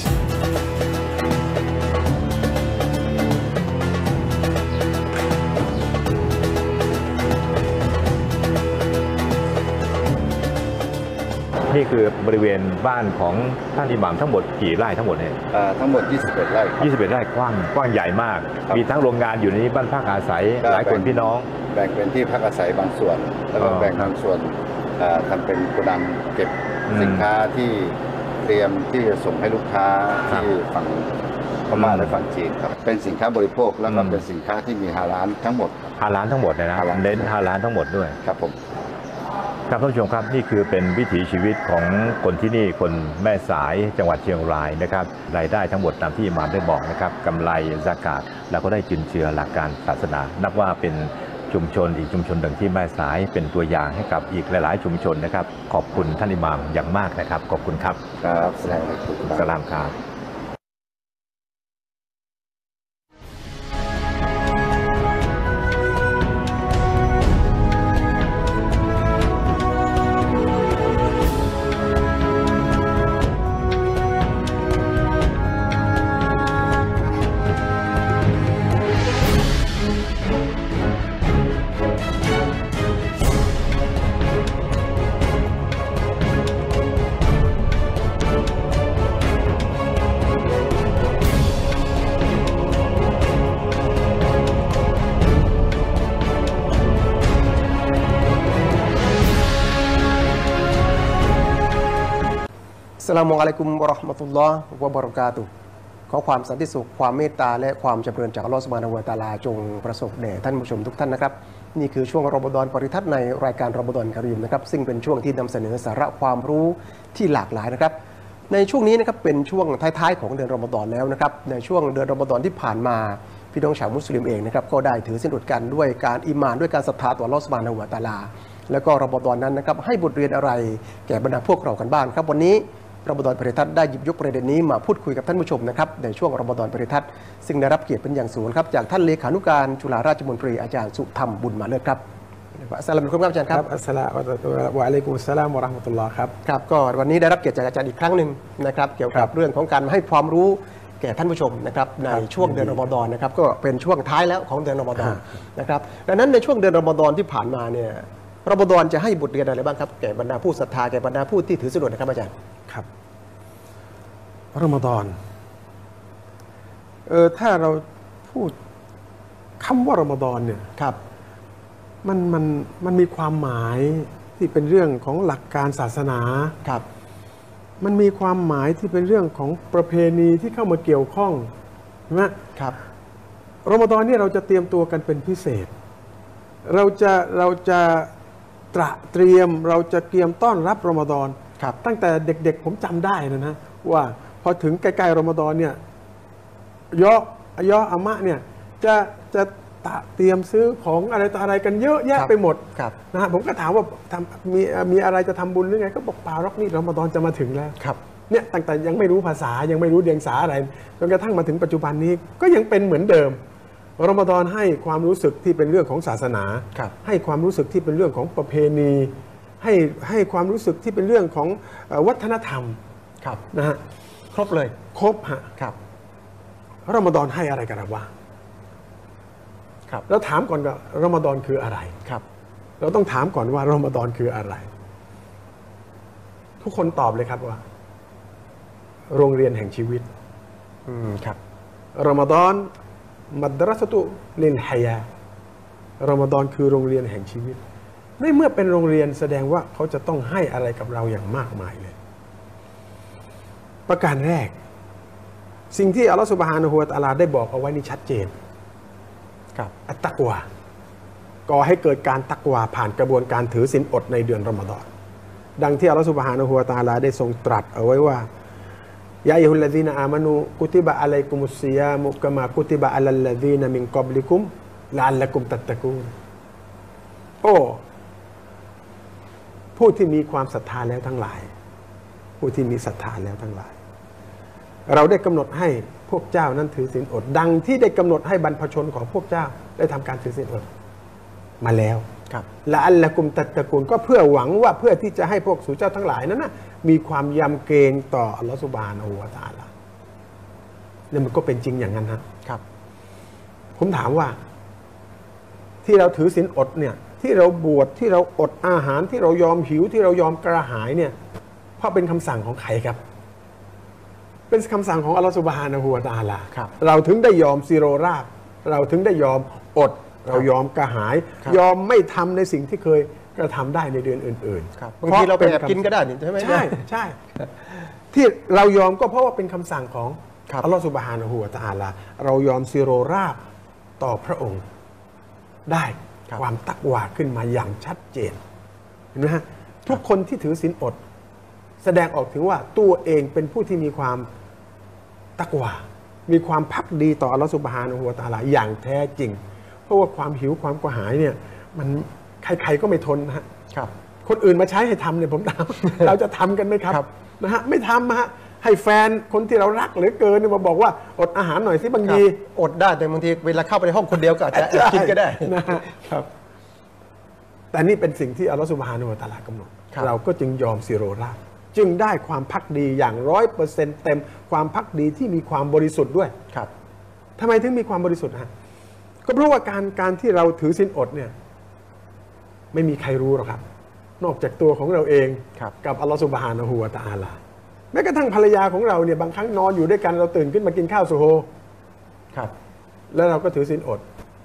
นี่คือบริเวณบ้านของท่านอิหม่ามทั้งหมดกี่ไร่ทั้งหมดเนี่ย
ทั้งหมด21 ไร่
21 ไร่กว้างใหญ่มากมีทั้งโรงงานอยู่ในบ้านพักอาศัยหลายคนพี่น้อง
แบ่งเป็นที่พักอาศัยบางส่วนแล้วก็แบ่งบางส่วนทำเป็นโกดังเก็บสินค้าที่เตรียมที่จะส่งให้ลูกค้าที่ฝั่งพม่าและฝั่งจีนครับเป็นสินค้าบริโภคแล้วก็เป็นสินค้าที่มีฮาลาลทั้งหมด
เลยนะเน้นฮาลาลทั้งหมดด้วย
ครับผม
ครับท่านผู้ชมครับนี่คือเป็นวิถีชีวิตของคนที่นี่คนแม่สายจังหวัดเชียงรายนะครับรายได้ทั้งหมดตามที่อิหม่ามได้บอกนะครับกำไรซะกาตแล้วก็ได้จุนเจือหลักการศาสนานับว่าเป็นชุมชนอีกชุมชนหนึ่งที่แม่สายเป็นตัวอย่างให้กับอีกหลายๆชุมชนนะครับขอบคุณท่านอิหม่ามอย่างมากนะครับขอบคุณครับ
ครับ
สลามครับ
สลามุอะลัยกุมวะเราะห์มะตุลลอฮ์วะบะเราะกาตุฮ์ขอความสันติสุขความเมตตาและความจำเริญจากอัลลอฮฺซุบฮานะฮูวะตะอาลาจงประสบแด่ท่านผู้ชมทุกท่านนะครับนี่คือช่วงรอมฎอนปริทัศน์ในรายการรอมฎอนกะรีมนะครับซึ่งเป็นช่วงที่นำเสนอสาระความรู้ที่หลากหลายนะครับในช่วงนี้นะครับเป็นช่วงท้ายๆของเดือนรอมฎอนแล้วนะครับในช่วงเดือนรอมฎอนที่ผ่านมาพี่น้องชาวมุสลิมเองนะครับก็ได้ถือศีลอดกันด้วยการอีหม่านด้วยการศรัทธาต่ออัลลอฮฺซุบฮานะฮูวะตะอาลาแล้วก็รอมฎอนนั้นนะครับให้บทเรียนอะไรแก่บรรดาพวกเรากันบ้างครับวันนี้รอมฎอนปริทัศน์ได้หยิบยกประเด็นนี้มาพูดคุยกับท่านผู้ชมนะครับในช่วงรอมฎอนปริทัศน์ซึ่งได้รับเกียรติเป็นอย่างสูงครับจากท่านเลขานุการจุฬาราชมนตรีอาจารย์สุธรรมบุญมาเลิศครับอัสสลามุอะลัยกุมครับอาจารย์ครับ
อัสสลามุอะลัยกุมอัสสลามวะเราะห์มะตุลลอฮ์ครับ
ครับก็วันนี้ได้รับเกียรติจากอาจารย์อีกครั้งหนึ่งนะครับเกี่ยวกับเรื่องของการให้ความรู้แก่ท่านผู้ชมนะครับในช่วงเดือนรอมฎอนนะครับก็เป็นช่วงท้ายแล้วของเดือนรอมฎอนนะครับดังนั้นในช่วงเดือนรอมฎอนที่ผ่านมาเนี่ยรอมฎอนจะให้บทเรียนอะไรบ้างครับแก่บรรดาผู้ศรัทธาแก่บรรดาผู้ที่ถือศีลอดนะครับอาจารย์
ครับรอมฎอนถ้าเราพูดคำว่ารอมฎอนเนี่ย
ครับ
มันมีความหมายที่เป็นเรื่องของหลักการศาสนา
ครับ
มันมีความหมายที่เป็นเรื่องของประเพณีที่เข้ามาเกี่ยวข้องใช่ไหม
ครับ
รอมฎอนเนี่ยเราจะเตรียมตัวกันเป็นพิเศษเราจะเตรียมเราจะเตรียมต้อนรับรอมฎอนตั้งแต่เด็กๆผมจำได้นะว่าพอถึงใกล้ๆรอมฎอนเนี่ยยออามะเนี่ยจะเตรียมซื้อของอะไรต่ออะไรกันเยอะแยะไปหมดนะฮะผมก็ถามว่ามีอะไรจะทำบุญหรือไงก็บอกเปล่าหรอกนี่รอมฎอนจะมาถึงแล้วเนี่ยตั้งแต่ยังไม่รู้ภาษายังไม่รู้เดียงสาอะไรจนกระทั่งมาถึงปัจจุบันนี้ก็ยังเป็นเหมือนเดิมรอมฎอนให้ความรู้สึกที่เป็นเรื่องของศาสนาให้ความรู้สึกที่เป็นเรื่องของประเพณีให้ความรู้สึกที่เป็นเรื่องของวัฒนธรรมนะฮะ
ครบเลย
ครบฮะรอมฎอนให้อะไรกับเราบ้างแล้วถามก่อนว่ารอมฎอนคืออะไรเราต้องถามก่อนว่ารอมฎอนคืออะไรทุกคนตอบเลยครับว่าโรงเรียนแห่งชีวิต
ครับ
รอมฎอนมัดรัสตุลิลฮายารอมฎอนคือโรงเรียนแห่งชีวิตในเมื่อเป็นโรงเรียนแสดงว่าเขาจะต้องให้อะไรกับเราอย่างมากมายเลยประการแรกสิ่งที่อัลลอฮฺซุบฮานะฮูวะตะอาลาได้บอกเอาไว้นี่ชัดเจนอัตตักวาก่อให้เกิดการตักวาผ่านกระบวนการถือศีลอดในเดือนรอมฎอนดังที่อัลลอฮฺซุบฮานะฮูวะตะอาลาได้ทรงตรัสเอาไว้ว่ายาอัยยุลลซีนอามานูกุติบะอะลัยกุมุสซิยามุกะมากุติบะอะลัลลซีนมินกับลิกุมละอัลละกุมตัตตะกูนโอ้ผู้ที่มีความศรัทธาแล้วทั้งหลายผู้ที่มีศรัทธาแล้วทั้งหลายเราได้กำหนดให้พวกเจ้านั้นถือศีลอดดังที่ได้กำหนดให้บรรพชนของพวกเจ้าได้ทำการถือศีลอดมาแล้วละอัลละกุมตัตตะกูนก็เพื่อหวังว่าเพื่อที่จะให้พวกสู่เจ้าทั้งหลายนั้นนะมีความยำเกรงต่ออัลลอฮฺซุบฮานะฮูวะตะอาลาแล้วมันก็เป็นจริงอย่างนั้นครับผมถามว่าที่เราถือศีลอดเนี่ยที่เราบวชที่เราอดอาหารที่เรายอมหิวที่เรายอมกระหายเนี่ยเพราะเป็นคำสั่งของใครครับเป็นคำสั่งของอัลลอฮฺซุบฮานะฮูวะตะอาลาเราถึงได้ยอมซิโรราบเราถึงได้ยอมอดเรายอมกระหายยอมไม่ทำในสิ่งที่เคยกระทำได้ในเดือนอื่น
ๆบางทีเราไปแอบกินก็ได้ใช่ไหม
ใช่ที่เรายอมก็เพราะว่าเป็นคำสั่งของอัลลอฮฺซุบฮานะฮูวะตะอาลาเรายอมซิโรราบต่อพระองค์ได้ความตักวาขึ้นมาอย่างชัดเจนเห็นไหมฮะทุกคนที่ถือศีลอดแสดงออกถึงว่าตัวเองเป็นผู้ที่มีความตักวามีความภักดีต่ออัลลอฮฺซุบฮานะฮูวะตะอาลาอย่างแท้จริงเพราะว่าความหิวความกระหายเนี่ยมันใครๆก็ไม่ทนนะฮะคนอื่นมาใช้ให้ทำเนี่ยผมถามเราจะทำกันไหมครับนะฮะไม่ทำฮะให้แฟนคนที่เรารักเหลือเกินมาบอกว่าอดอาหารหน่อยสิบางที
อดได้แต่บางทีเวลาเข้าไปในห้องคนเดียวก็อาจจะกินก็ได้
นะครับแต่นี่เป็นสิ่งที่อัลลอฮฺซุบฮานะฮูวะตะอาลากำหนดเราก็จึงยอมซิโรราบจึงได้ความภักดีอย่าง100%เต็มความภักดีที่มีความบริสุทธิ์ด้วยทำไมถึงมีความบริสุทธิ์ฮะก็เพราะว่าการที่เราถือศีลอดเนี่ยไม่มีใครรู้หรอกครับนอกจากตัวของเราเองกับอัลลอฮฺซุบฮานะฮูวะตะอาลาแม้กระทั่งภรรยาของเราเนี่ยบางครั้งนอนอยู่ด้วยกันเราตื่นขึ้นมากินข้าวสุโฮแล้วเราก็ถือศีลอด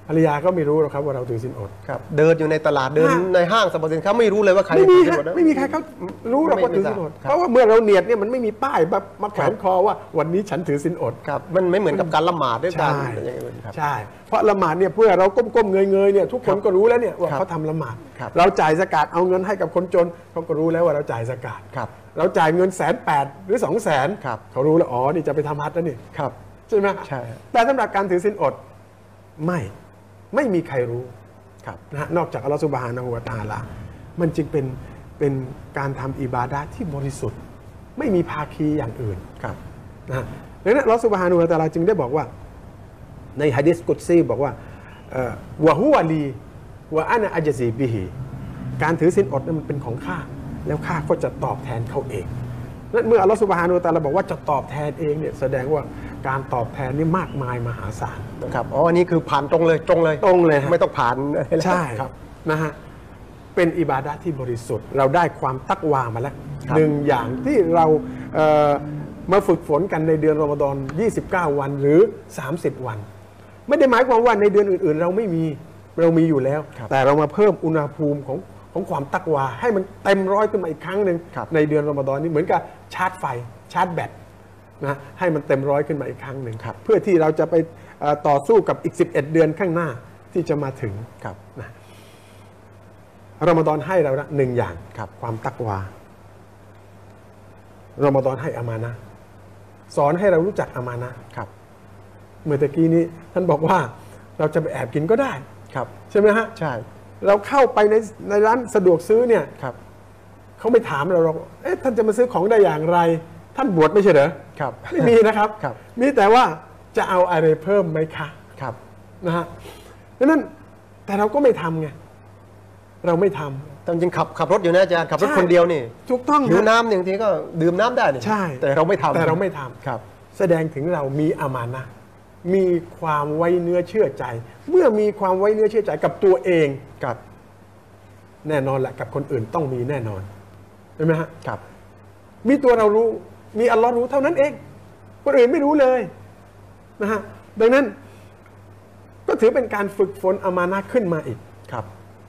ภรรยาก็ไม่รู้หรอกครับว่าเราถือศีลอด
ครับเดินอยู่ในตลาดเดินในห้างสรรพสินค้าไม่รู้เลยว่าใคร
ไม่มี
ถือ
ฮะ
ศีลอดนะ
ไม่มีใครเขารู้หรอกว่าถือศีลอด
ครับ
เพราะว่าเมื่อเราเนียดเนี่ยมันไม่มีป้ายแบบมาแขวนคอว่าวันนี้ฉันถือศีลอด
ครับมันไม่เหมือนกับการละหมาดด้วยกัน
ใช่
อย่างอื่นครับ
ใช่ เพราะละหมาดเนี่ยเพื่อเราก้มๆเงยๆเนี่ยทุกคนก็รู้แล้วเนี่ยว่า
ครับ
เขาทำละหมาด
ครับ
เราจ่ายซะกาตเอาเงินให้กับคนจนเขาก็รู้แล้วว่าเราจ่ายซะกาต
ครับ
เราจ่ายเงิน180,000หรือ200,000
ครับ
เขารู้แล้วอ๋อนี่จะไปทำฮัจญ์แล้วนี่
ครับ
ใช่ไหม
ใช่
แต่สำหรับการถือศีลอดไม่มีใครรู้
ครับ
นะฮะนอกจากอัลลอฮฺซุบฮานะฮูวะตะอาลามันจึงเป็นการทำอิบาดะห์ที่บริสุทธิ์ ไม่มีภาคีอย่างอื่น
ครับ
นะฮะดังนั้นอัลลอฮฺซุบฮานะฮูวะตะอาลาจึงได้บอกว่าในหะดีษกุดซีบอกว่าวะฮุวะลีวะอานะอัจซีบิฮิการถือศีลอดนั้นมันเป็นของข้าแล้วข้าก็จะตอบแทนเขาเองนั้นเมื่ออัลลอฮฺซุบฮานะฮูวะตะอาลาบอกว่าจะตอบแทนเองเนี่ยแสดงว่าการตอบแทนนี่มากมายมหาศาล
ครับอ๋ออันนี้คือผ่านตรงเลย
ตรงเลยฮะ
ไม่ต้องผ่าน
ใช่
ครับ
นะฮะเป็นอิบาดะห์ที่บริสุทธิ์ เราได้ความตักวามาแล้ว
ครับ
หนึ่งอย่างที่เรามาฝึกฝนกันในเดือนรอมฎอน29 วันหรือ 30 วัน ไม่ได้หมายความว่าในเดือนอื่นๆ เราไม่มีเรามีอยู่แล้ว แต่เรามาเพิ่มอุณหภูมิของความตักวาให้มันเต็มร้อยขึ้นมาอีกครั้งหนึ่งในเดือนรอมฎอนนี้เหมือนกับชาร์จไฟชาร์จแบตนะให้มันเต็มร้อยขึ้นมาอีกครั้งหนึ่งเพื่อที่เราจะไปต่อสู้กับอีก11 เดือนข้างหน้าที่จะมาถึง
ครับ
นะรอมฎอนให้เราละหนึ่งอย่าง
ครับ
ความตักวารอมฎอนให้อามานะห์สอนให้เรารู้จักอามานะห์
ครับ
เมื่อตะกี้นี้ท่านบอกว่าเราจะไปแอบกินก็ได้
ครับ
ใช่ไหมฮะ
ใช่
เราเข้าไปในร้านสะดวกซื้อเนี่ย
ครับ
เขาไม่ถามเราหรอกเอ๊ะท่านจะมาซื้อของได้อย่างไร ท่านบวชไม่ใช่เหรอ
ครับ
ไม่มีนะครับ
ครับ
มีแต่ว่าจะเอาอะไรเพิ่มไหมคะ
ครับ
นะฮะดังนั้นแต่เราก็ไม่ทำไงเราไม่ทำ
แต่จริงขับรถอยู่นะอาจารย์ขับรถ
ใช่
คนเดียวนี่
ถูกต้อง
หิว
ฮะ
น้ำหนึ่งทีก็ดื่มน้ำได้นี่
ใช่
แต่เราไม่ทำ
แต่เราไม่ทำ
ครับ
แสดงถึงเรามีอามานะห์มีความไว้เนื้อเชื่อใจ เมื่อมีความไว้เนื้อเชื่อใจกับตัวเอง
ครับ
แน่นอนแหละกับคนอื่นต้องมีแน่นอนใช่ไหมฮะ
ครับ
มีตัวเรารู้มีอัลลอฮ์รู้เท่านั้นเองคนอื่นไม่รู้เลยนะฮะดังนั้นก็ถือเป็นการฝึกฝนอามานะห์ขึ้นมาอีก
ครับ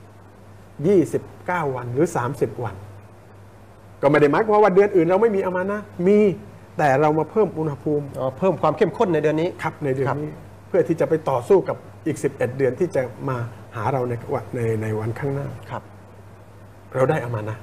29 วันหรือ 30 วัน ก็ไม่ได้หมายความว่าเดือนอื่นเราไม่มีอามานะห์มีแต่เรามาเพิ่มอุณหภูมิ
เพิ่มความเข้มข้นในเดือนนี้
ครับในเดือน
ครับ
นี้เพื่อที่จะไปต่อสู้กับอีก11 เดือนที่จะมาหาเราในวันข้างหน้า
ครับ
เราได้อามานะห์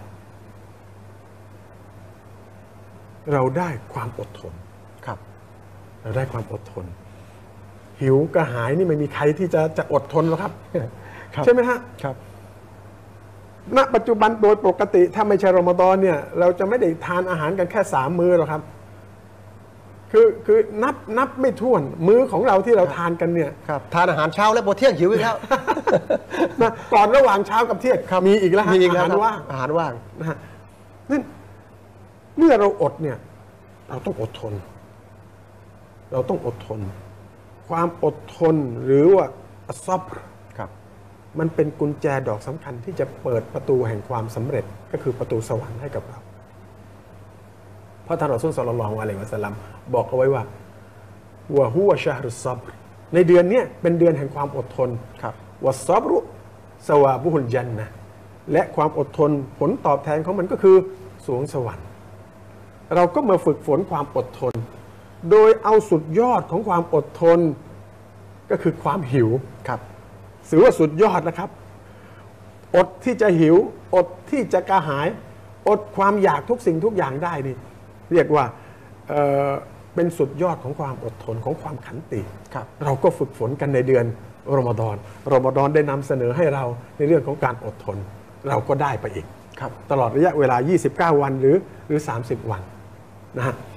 เราได้ความอดทน
ครับ
เราได้ความอดทน หิวกระหายนี่ไม่มีใครที่จะอดทนหรอกครับ
ครับ
ใช่ไหมฮะ
ครับ
ณปัจจุบันโดยปกติถ้าไม่ใช่รอมฎอนเนี่ยเราจะไม่ได้ทานอาหารกันแค่3 มื้อหรอกครับคือนับไม่ถ้วนมื้อของเราที่เราทานกันเนี่ย
ครับทานอาหารเช้าแล้วพอเที่ยงหิวอีกแล้ว
นะก่อนระหว่างเช้ากับเที่ยงมีอีกแล้วฮะ
มีอีกแล้ว
อาหาร
ครับ
ว่าง
อาหารว่าง
นะฮะนั่นเมื่อเราอดเนี่ยเราต้องอดทน เราต้องอดทน ความอดทนหรือว่าอัศบร
ครับ
มันเป็นกุญแจดอกสำคัญที่จะเปิดประตูแห่งความสำเร็จก็คือประตูสวรรค์ให้กับเราเพราะท่านรอซูล ศ็อลลัลลอฮุอะลัยฮิวะซัลลัมบอกเอาไว้ว่าวะฮุวะชะฮรุศซับรในเดือนเนี้ยเป็นเดือนแห่งความอดทน
ครับ
วัสซับรุสวาบุฮุลญันนะห์และความอดทนผลตอบแทนของมันก็คือสวงสวรรค์ เราก็มาฝึกฝนความอดทน โดยเอาสุดยอดของความอดทนก็คือความหิว
ครับ
ถือว่าสุดยอดนะครับ อดที่จะหิว อดที่จะกระหาย อดความอยากทุกสิ่งทุกอย่างได้นี่เรียกว่าเป็นสุดยอดของความอดทนของความขันติ
ครับ
เราก็ฝึกฝนกันในเดือนรอมฎอนได้นำเสนอให้เราในเรื่องของการอดทน เราก็ได้ไปอีก
ครับ
ตลอดระยะเวลา 29 วันหรือ 30 วันนะฮะ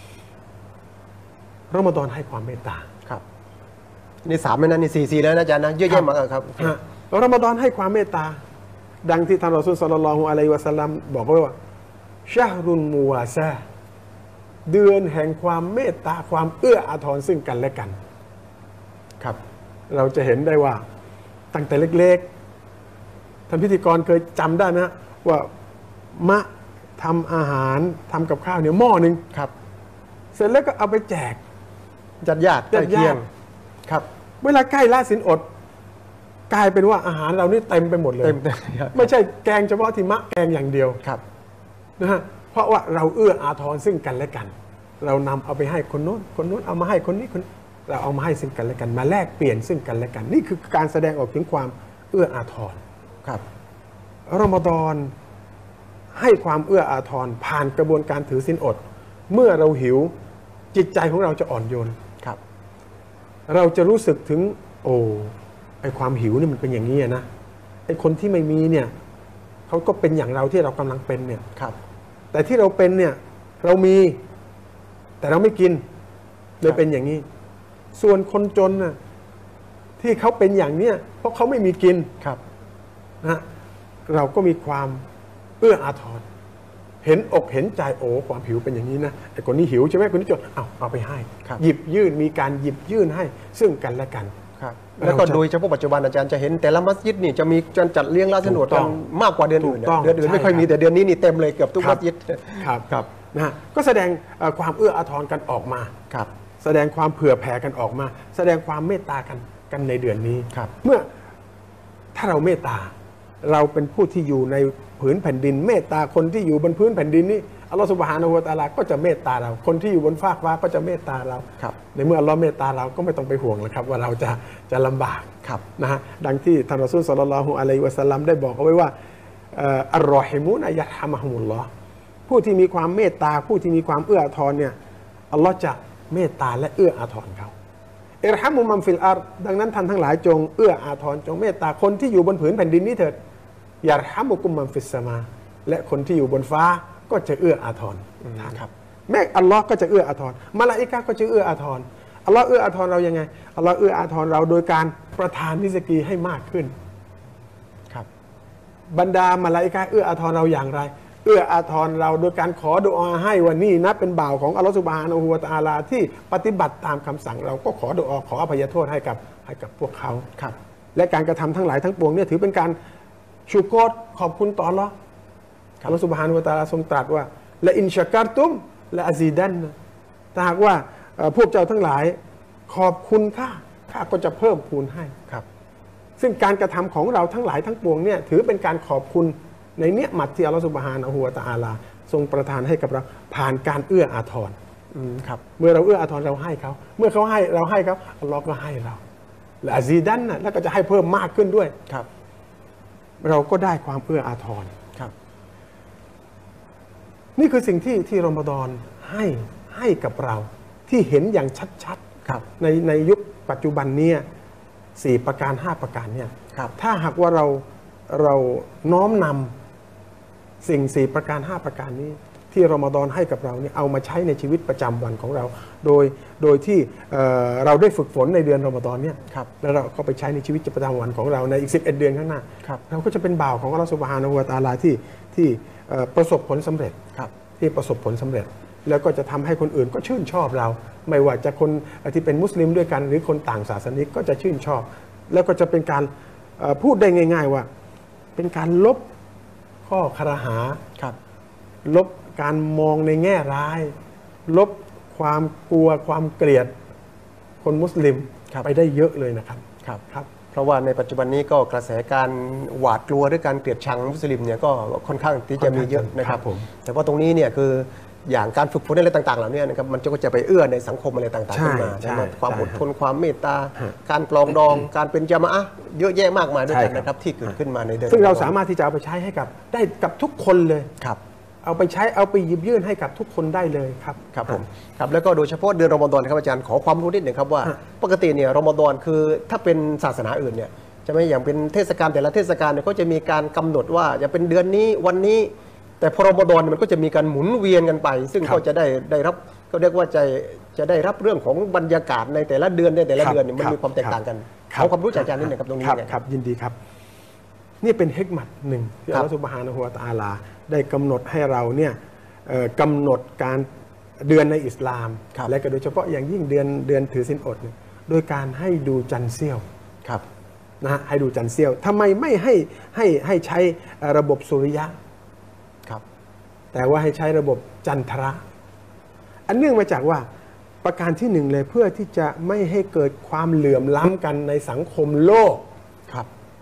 รอมฎอนให้ความเมตตา
ครับนี่3แล้วนะนี่4แล้วนะอาจารย์นะเยอะแยะมากครับ
ฮะรอมฎอนให้ความเมตตา ดังที่ท่านรอซูล ศ็อลลัลลอฮุอะลัยฮิวะซัลลัมบอกไว้ว่าชะฮรุนมูวาซาเดือนแห่งความเมตตาความเอื้ออาทรซึ่งกันและกัน
ครับ
เราจะเห็นได้ว่าตั้งแต่เล็กๆท่านพิธีกรเคยจำได้ไหมฮะว่ามะทำอาหารทำกับข้าวเนี่ยหม้อหนึ่ง
ครับ
เสร็จแล้วก็เอาไปแจก
ญาติใกล้เคียงครับ
เวลาใกล้ละศีลอดกลายเป็นว่าอาหารเรานี่เต็มไปหมดเลย
เต็มครับ
ไม่ใช่แกงเฉพาะที่มะแกงอย่างเดียว
ครับ
นะฮะเพราะว่าเราเอื้ออาทรซึ่งกันและกัน เรานำเอาไปให้คนโน้นคนโน้นเอามาให้คนนี้คนเราเอามาให้ซึ่งกันและกัน มาแลกเปลี่ยนซึ่งกันและกัน นี่คือการแสดงออกถึงความเอื้ออาทร
ครับ
รอมฎอนให้ความเอื้ออาทรผ่านกระบวนการถือศีลอด เมื่อเราหิวจิตใจของเราจะอ่อนโยน
ครับ
เราจะรู้สึกถึงโอ้ไอความหิวนี่มันเป็นอย่างนี้นะไอคนที่ไม่มีเนี่ยเขาก็เป็นอย่างเราที่เรากำลังเป็นเนี่ย
ครับ
แต่ที่เราเป็นเนี่ยเรามีแต่เราไม่กินเลยเป็นอย่างนี้ ส่วนคนจนน่ะที่เขาเป็นอย่างเนี้ยเพราะเขาไม่มีกิน
ครับ
นะเราก็มีความเอื้ออาทรเห็นอกเห็นใจโอ้ความหิวเป็นอย่างนี้นะไอ้คนนี้หิวใช่ไหมคนนี้จนเอาไปให้
ครับ
หยิบยื่นมีการหยิบยื่นให้ซึ่งกันและกัน
ครับแล้วก็โดยเฉพาะปัจจุบันอาจารย์จะเห็นแต่ละมัสยิดนี่จะมีการจัดเลี้ยงละสนวดกันมากกว่าเดือนอื่น
ถูกต้อง
เดือนอื่นไม่ค่อยมี
ใช่ครับ
แต่เดือนนี้นี่เต็มเลยเกือบทุกมัสยิด
ครับนะฮะก็แสดงความเอื้ออาทรกันออกมา
ครับ
แสดงความเผื่อแผ่กันออกมา แสดงความเมตตากันในเดือนนี้
ครับ
เมื่อถ้าเราเมตตาเราเป็นผู้ที่อยู่ในผืนแผ่นดิน เมตตาคนที่อยู่บนพื้นแผ่นดินนี้อัลลอฮฺซุบฮานะฮูวะตะอาลาก็จะเมตตาเราคนที่อยู่บนฟากฟ้าก็จะเมตตาเรา
ครับ
ในเมื่ออัลลอฮ์เมตตาเราก็ไม่ต้องไปห่วงแล้วครับว่าเราจะลำบาก
ครับ
นะฮะดังที่ท่านรอซูลศ็อลลัลลอฮุอะลัยฮิวะซัลลัมได้บอกเอาไว้ว่าอัลรอฮิมูนยะฮะมะฮุมุลลอฮ์ผู้ที่มีความเมตตาผู้ที่มีความเอื้ออาทรเนี่ยอัลลอฮ์จะเมตตาและเอื้ออาทรเขาอิรฮัมุมันฟิลอาร์ดังนั้นท่านทั้งหลายจงเอื้ออาทรจงเมตตาคนที่อยู่บนผืนแผ่นดินนี้เถิดยารฮัมุกุมมันฟิสสมาและคนที่อยู่บนฟ้าก็จะเอื้ออาทรครับแม้อัลลอฮ์ก็จะเอื้ออาทรมลาอิกะฮ์ก็จะเอื้ออาทรอัลลอฮ์เอื้ออาทรเรายังไงอัลลอฮ์เอื้ออาทรเราโดยการประทานริสกีให้มากขึ้น
ครับ
บรรดามลาอิกะฮ์เอื้ออาทรเราอย่างไร เอื้ออาทรเราโดยการขอดุอาให้วันนี้นะเป็นบ่าวของอัลลอฮฺซุบฮานะฮูวะตะอาลาที่ปฏิบัติตามคำสั่งเราก็ขอดุอาขออภัยโทษให้กับพวกเขา
ครับ
และการกระทำทั้งหลายทั้งปวงเนี่ยถือเป็นการชูโกรขอบคุณต่ออัลลอฮ์อัลลอฮฺซุบฮานะฮูวะตะอาลาทรงตรัสว่าละอินชะการตุมละอาซีดันนะถ้าหากว่าพวกเจ้าทั้งหลายขอบคุณข้าก็จะเพิ่มพูนให้
ครับ
ซึ่งการกระทำของเราทั้งหลายทั้งปวงเนี่ยถือเป็นการขอบคุณในเนื้อหมัดที่อัลลอฮฺซุบฮานะฮูวะตะอาลาทรงประทานให้กับเราผ่านการเอื้ออาทร
ครับ
เมื่อเราเอื้ออาทรเราให้เขาเมื่อเขาให้เราให้เขาอัลลอฮ์ก็ให้เราและอาซีดันนะแล้วก็จะให้เพิ่มมากขึ้นด้วย
ครับ
เราก็ได้ความเอื้ออาทร
ครับ
นี่คือสิ่งที่รอมฎอนให้กับเราที่เห็นอย่างชัด
ครับ
ๆในยุคปัจจุบันเนี่ย4ประการ5ประการเนี่ย
ครับ
ถ้าหากว่าเราน้อมนำสิ่ง4ประการ5ประการนี้ ที่รอมฎอนให้กับเราเนี่ยเอามาใช้ในชีวิตประจำวันของเรา โดยที่เราได้ฝึกฝนในเดือนรอมฎอนเนี่ย
ครับ
แล้วเราก็ไปใช้ในชีวิตประจำวันของเราในอีก11เดือนข้างหน้า
ครับ
เราก็จะเป็นบ่าวของอัลลอฮฺซุบฮานะฮูวะตะอาลาที่ประสบผลสำเร็จ
ครับ
ที่ประสบผลสำเร็จ แล้วก็จะทำให้คนอื่นก็ชื่นชอบเรา ไม่ว่าจะคนที่เป็นมุสลิมด้วยกัน หรือคนต่างศาสนิกก็จะชื่นชอบ แล้วก็จะเป็นการพูดได้ง่าย ๆว่า เป็นการลบข้อคารหา
ครับ
ลบการมองในแง่ร้าย ลบความกลัวความเกลียดคนมุสลิม
ครับ
ไปได้เยอะเลยนะครับ
ครับ
ครับ
เพราะว่าในปัจจุบันนี้ก็กระแสการหวาดกลัวหรือการเกลียดชังมุสลิมเนี่ยก็ค่อนข้างที่จะมีเยอะนะครับ
ผม
แต่ว่าตรงนี้เนี่ยคืออย่างการฝึกฝนอะไรต่างๆเหล่านี้นะครับมันก็จะไปเอื้อในสังคมอะไรต่างๆขึ้นมา
ใช่
ไหมความ
ใช่
อดทนความเมตตา การปลองดองการเป็นญะมาอะห์เยอะแยะมากมายด้วยกัน
ใช่ครับ
นะครับที่เกิดขึ้นมาในเดือน
ซึ่งเราสามารถที่จะเอาไปใช้ให้กับได้กับทุกคนเลย
ครับ
เอาไปใช้เอาไปหยิบยื่นให้กับทุกคนได้เลยครับ
ครับผมครับแล้วก็โดยเฉพาะเดือนรอมฎอนครับอาจารย์ขอความรู้นิดหนึ่งครับว่า
ฮะ
ปกติเนี่ยรอมฎอนคือถ้าเป็นศาสนาอื่นเนี่ยจะไม่อย่างเป็นเทศกาลแต่ละเทศกาลเนี่ยเขาจะมีการกำหนดว่าจะเป็นเดือนนี้วันนี้ แต่พอรอมฎอนเนี่ยมันก็จะมีการหมุนเวียนกันไป ซึ่งก็จะได้รับก็เรียกว่าจะได้รับเรื่องของบรรยากาศในแต่ละเดือนเนี่ยมันมีความแตกต่างกันขอความรู้จากอาจารย์นิดหนึ่งครับตรงนี้
ครับ
เนี่ย
ครับยินดีครับ นี่เป็นฮิกมัตหนึ่งที่
ครั
อัล
บ
ลอฮฺซุบฮานะฮูวะตะอาลาได้กำหนดให้เราเนี่ยกำหนดการเดือนในอิสลาม
ครับ
และก็โดยเฉพาะอย่างยิ่งเดือนถือศีลอดเนี่ยโดยการให้ดูจันทร์เสี้ยว
ครับ
นะฮะให้ดูจันทร์เสี้ยวทำไมไม่ให้ใช้ระบบสุริยะ
ครับ
แต่ว่าให้ใช้ระบบจันทระ อันเนื่องมาจากว่าประการที่หนึ่งเลยเพื่อที่จะไม่ให้เกิดความเหลื่อมล้ำกันในสังคมโลก
ครับ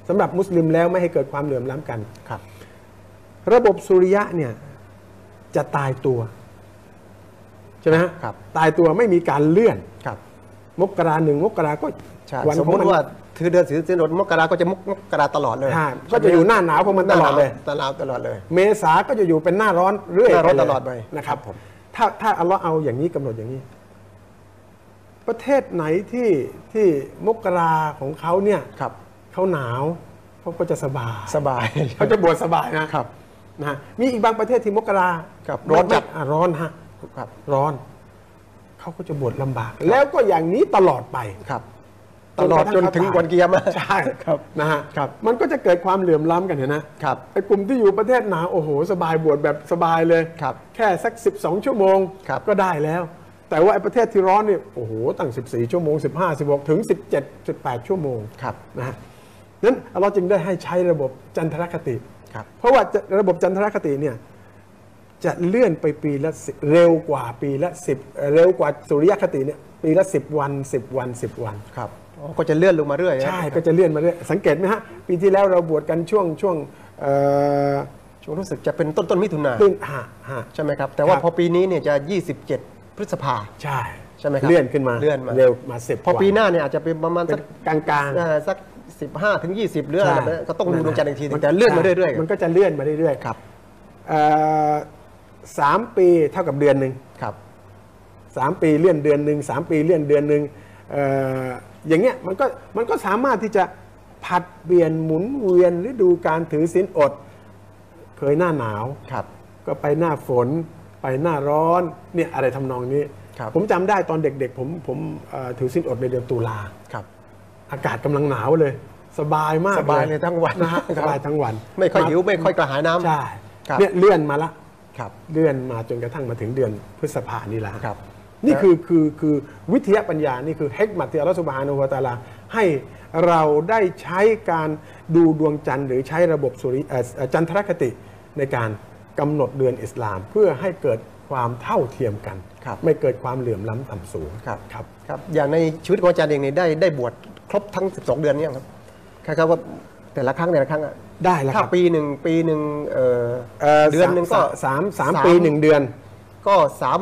สำหรับมุสลิมแล้วไม่ให้เกิดความเหลื่อมล้ำกัน
ครับ
ระบบสุริยะเนี่ยจะตายตัวใช่ไหมฮะ
ครับ
ตายตัวไม่มีการเลื่อน
ครับ
มกรา1 มกราก็
ใช่
วัน
สม
ขอ
ม
ง
ติว่าถือเดือนสินอดมกราก็จะมกราตลอดเลย
ก็จะอยู่หน้าหนาวของมันตลอดเลย
หน้าหนาวตลอดเลย
เมษาก็จะอยู่เป็นหน้าร้อนเรื่อย
หน้าร้อน
ไป
ตลอดไป
นะครับ
ครับผม
ถ้าอัลลอฮ์เอาอย่างนี้กำหนดอย่างนี้ ประเทศไหนที่มกราของเขาเนี่ย
ครับ
เขาหนาวเขาก็จะสบาย
สบาย
เขาจะบวชสบายนะครับ นะฮะมีอีกบางประเทศที่มกรา
ครับร้อนจัด
ร้อนฮะ
ครับ
ร้อนเขาก็จะบวชลำบาก แล้วก็อย่างนี้ตลอดไป
ครับ ตลอดจนถึงวันกิยามะห์
ใช่
ครับ
นะฮะ
ครับ
มันก็จะเกิดความเหลื่อมล้ำกันเห็นนะครับ ไอ้กลุ่มที่อยู่ประเทศหนาวโอ้โหสบายบวชแบบสบายเลย
ครับ
แค่สัก12 ชั่วโมง
ครับ
ก็ได้แล้ว แต่ว่าไอ้ประเทศที่ร้อนเนี่ยโอ้โหตั้ง14 ชั่วโมง 15 16 ถึง 17 18 ชั่วโมง
ครับ
นะฮะนั้นเราจึงได้ให้ใช้ระบบจันทรคติ
ครับ
เพราะว่าระบบจันทรคติเนี่ยจะเลื่อนไปปีละ10เร็วกว่าปีละ10เร็วกว่าสุริยคติเนี่ยปีละ10 วัน 10 วัน 10 วัน
ครับอ๋อก็จะเลื่อนลงมาเรื่อย
ใช่ก็จะเลื่อนมาเรื่อยสังเกตไหมฮะปีที่แล้วเราบวชกันช่วง
ช่วงรู้สึกจะเป็นต้นมิถุนา
ตึ้งฮะ
ใช่ไหมครับ แต่ว่า
ครับ
พอปีนี้เนี่ยจะ 27 พฤษภา
ใช่
ใช่ไหมครับ
เลื่อนขึ้นมา
เลื่อนมา
เร็วมา10
พอปีหน้าเนี่ยอาจจะเป็นประมาณ
เป็
สั
น
ก
กลางๆ
สัก15 ถึง 20หรืออะไร
ใช่
แบบนั้นก็ต้องดูดวงจันทร์อีกทีหนึงแต่เลื่อนมาเรื่อยๆ
มันก็จะเลื่อนมาเรื่อยๆ
ครับ
3 ปีเท่ากับเดือนหนึ่ง
ครับ
3 ปีเลื่อนเดือนหนึ่ง3 ปีเลื่อนเดือนหนึ่งอย่างเงี้ยมันก็สามารถที่จะผัดเปลี่ยนหมุนเวียนฤดูการถือศีลอด เคยหน้าหนาว
ครับ
ก็ไปหน้าฝนไปหน้าร้อนเนี่ยอะไรทำนองนี้
ครับ
ผมจำได้ตอนเด็กๆผมถือศีลอดในเดือนตุลา
ครับ
อากาศกำลังหนาวเลย สบายมาก
สบายเลยทั้งวัน
นะฮะสบายทั้งวัน
ไม่ค่อยหิวไม่ค่อยกระหายน้ำ
ใช่
ครับ
เนี่ยเลื่อนมาละ
ครับ
เลื่อนมาจนกระทั่งมาถึงเดือนพฤษภานี่แหละ
ครับ
นี่คือวิทยาปัญญานี่คือเฮกมัตที่อัลลอฮฺซุบฮานะฮูวะตะอาลาให้เราได้ใช้การดูดวงจันทร์หรือใช้ระบบจันทรคติในการกำหนดเดือนอิสลาม เพื่อให้เกิดความเท่าเทียมกัน
ครับ
ไม่เกิดความเหลื่อมล้ำต่ำสูง
ครับ
ครับ
ครับอย่างในชีวิตของอาจารย์เองเนี่ยได้บวชครบทั้ง 12 เดือนเนี่ยครับครับว่าแต่ละครั้งอะ
ได้แล้วค
ถ้า
รับ
ปีหนึ่งเดือนหนึ่งก็
สามปี1 เดือน
ก็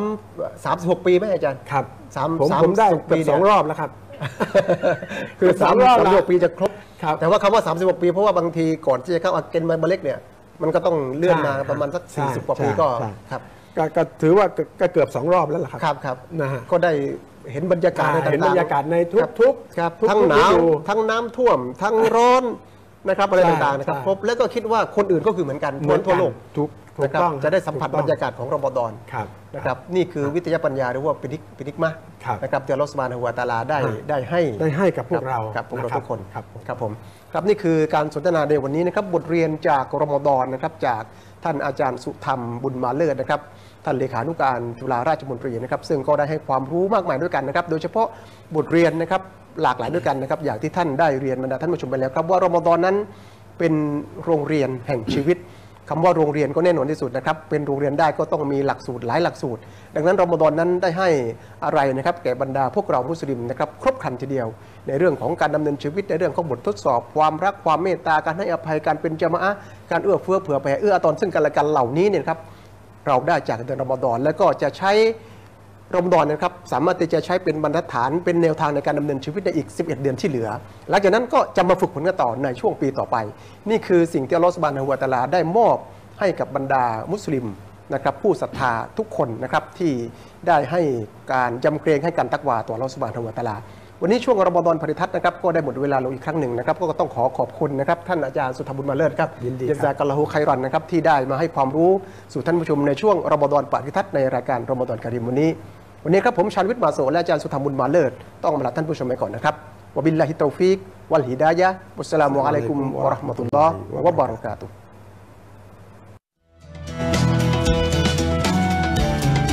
36 ปีไหมอาจารย์
ครับ
ผม
ผมได้
36
เกือบ
เนี่ย
2 รอบแล้วครับ
คือ
สามรอบละ
36 ปีจะครบ
ครับ
แต่ว่าคำว่า 36 ปีเพราะว่าบางทีก่อนที่จะเข้าอาเกนมาเล็กเนี่ยมันก็ต้องเลื่อนมาประมาณสัก
ใช่
40 กว่าปีก็
ใช่
ครับ
ก็ถือว่าก็เกือบ2 รอบแล้วล่ะครับ
ครับ
นะฮะ
ก็ได้เห็นบรรยากาศ
เห็น
ต่งๆ
บรรยากาศในทุกๆ
ครับ
ทุกๆ
ทั้งหนาว
ฤดู
ทั้งน้ำท่วม ทั้งร้อนนะครับอะไร
ใช่
ต่างๆนะครับ
ใช่
ครบแล้วก็คิดว่าคนอื่นก็คือเหมือนกันทั่วโลก
ถูก
นะครับ
ต้อง
จะได้สัมผัส
ถูกต้อง
บรรยากาศของรอมฎอน
ครับ
นะครับนี่คือวิทยาปัญญาหรือว่าปินิกมะ
ครับ
นะครับที่อัลลอฮฺซุบฮานะฮูวะตะอาลาได้
ครับ
ได้ให้
กับพวกเรา
กับพวกเรา
นะครับ
ทุกคน
ครับผม
ครับผมครับนี่คือการสนทนาในวันนี้นะครับบทเรียนจากรอมฎอนนะครับจากท่านอาจารย์สุธรรมบุญมาเลิศนะครับท่านเลขานุการจุฬาราชมนตรีนะครับซึ่งก็ได้ให้ความรู้มากมายด้วยกันนะครับโดยเฉพาะบทเรียนนะครับหลากหลายด้วยกันนะครับอย่างที่ท่านได้เรียนบรรดาท่านผู้ชมไปแล้วครับว่ารอมฎอนนั้นเป็นโรงเรียนแห่งชีวิตคำว่าโรงเรียนก็แน่นอนที่สุดนะครับเป็นโรงเรียนได้ก็ต้องมีหลักสูตรหลายหลักสูตร ดังนั้นรอมฎอนนั้นได้ให้อะไรนะครับแก่บรรดาพวกเรามุสลิมนะครับครบครันทีเดียว ในเรื่องของการดำเนินชีวิตในเรื่องของบททดสอบความรักความเมตตาการให้อภัยการเป็นญะมาอะห์การเอื้อเฟื้อเผื่อแผ่เอื้ออาทรซึ่งกันและกันเหล่านี้เนี่ยครับเราได้จากเดือนรอมฎอนแล้วก็จะใช้รอมฎอนนะครับสามารถที่จะใช้เป็นบรรทัดฐานเป็นแนวทางในการดำเนินชีวิตในอีก11 เดือนที่เหลือหลังจากนั้นก็จะมาฝึกฝนกันต่อในช่วงปีต่อไปนี่คือสิ่งที่อัลลอฮฺซุบฮานะฮูวะตะอาลาได้มอบให้กับบรรดามุสลิมนะครับผู้ศรัทธาทุกคนนะครับที่ได้ให้การยำเกรงให้การตักวาต่ออัลลอฮฺซุบฮานะฮูวะตะอาลาวันนี้ช่วงรอมฎอนผลิทัศน์นะครับก็ได้หมดเวลาลงอีกครั้งหนึ่งนะครับก็ต้องขอบคุณนะครับท่านอาจารย์สุธรรมบุญมาเลิศครับ
ยินดีครับ
ญะซากัลลอฮุไครอนนะครับที่ได้มาให้ความรู้สู่ท่านผู้ชมในช่วงรอมฎอนผลิทัศน์ในรายการรอมฎอนกะรีมวันนี้ครับผมชาญวิทย์มาโสและอาจารย์สุธรรมบุญมาเลิศต้องมาลาท่านผู้ชมไปก่อนนะครับวะบิลลาฮิตตอฟิกวัลฮิดายะฮ์วัสสลามุอะลัยกุมวะเราะห์มะตุลลอฮ์วะบะเราะกาตุฮ์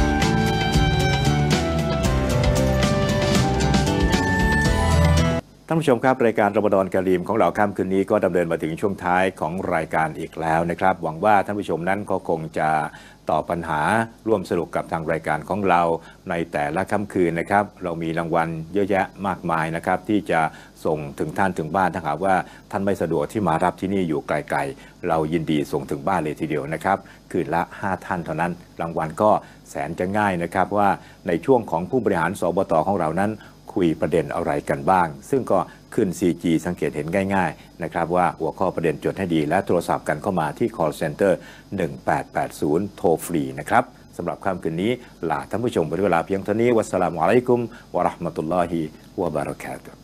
ท่านผู้ชมครับรายการรอมฎอนกะรีมของเราค่ำคืนนี้ก็ดำเนินมาถึงช่วงท้ายของรายการอีกแล้วนะครับหวังว่าท่านผู้ชมนั้นก็คงจะตอบปัญหาร่วมสนุกกับทางรายการของเราในแต่ละค่ำคืนนะครับเรามีรางวัลเยอะแยะมากมายนะครับที่จะส่งถึงท่านถึงบ้านถ้าหากว่าท่านไม่สะดวกที่มารับที่นี่อยู่ไกลๆเรายินดีส่งถึงบ้านเลยทีเดียวนะครับคืนละ5ท่านเท่านั้นรางวัลก็แสนจะง่ายนะครับว่าในช่วงของผู้บริหารสบตของเรานั้นคุยประเด็นอะไรกันบ้างซึ่งก็ขึ้น 4G สังเกตเห็นง่ายๆนะครับว่าหัวข้อประเด็นจดให้ดีและโทรศัพท์กันเข้ามาที่ call center 1880โทรฟรีนะครับสำหรับค่ำคืนนี้ลาท่านผู้ชมไปด้วยเวลาเพียงเท่านี้วัสสลามุอะลัยกุมวะเราะห์มะตุลลอฮิวะบะเราะกาตุฮ์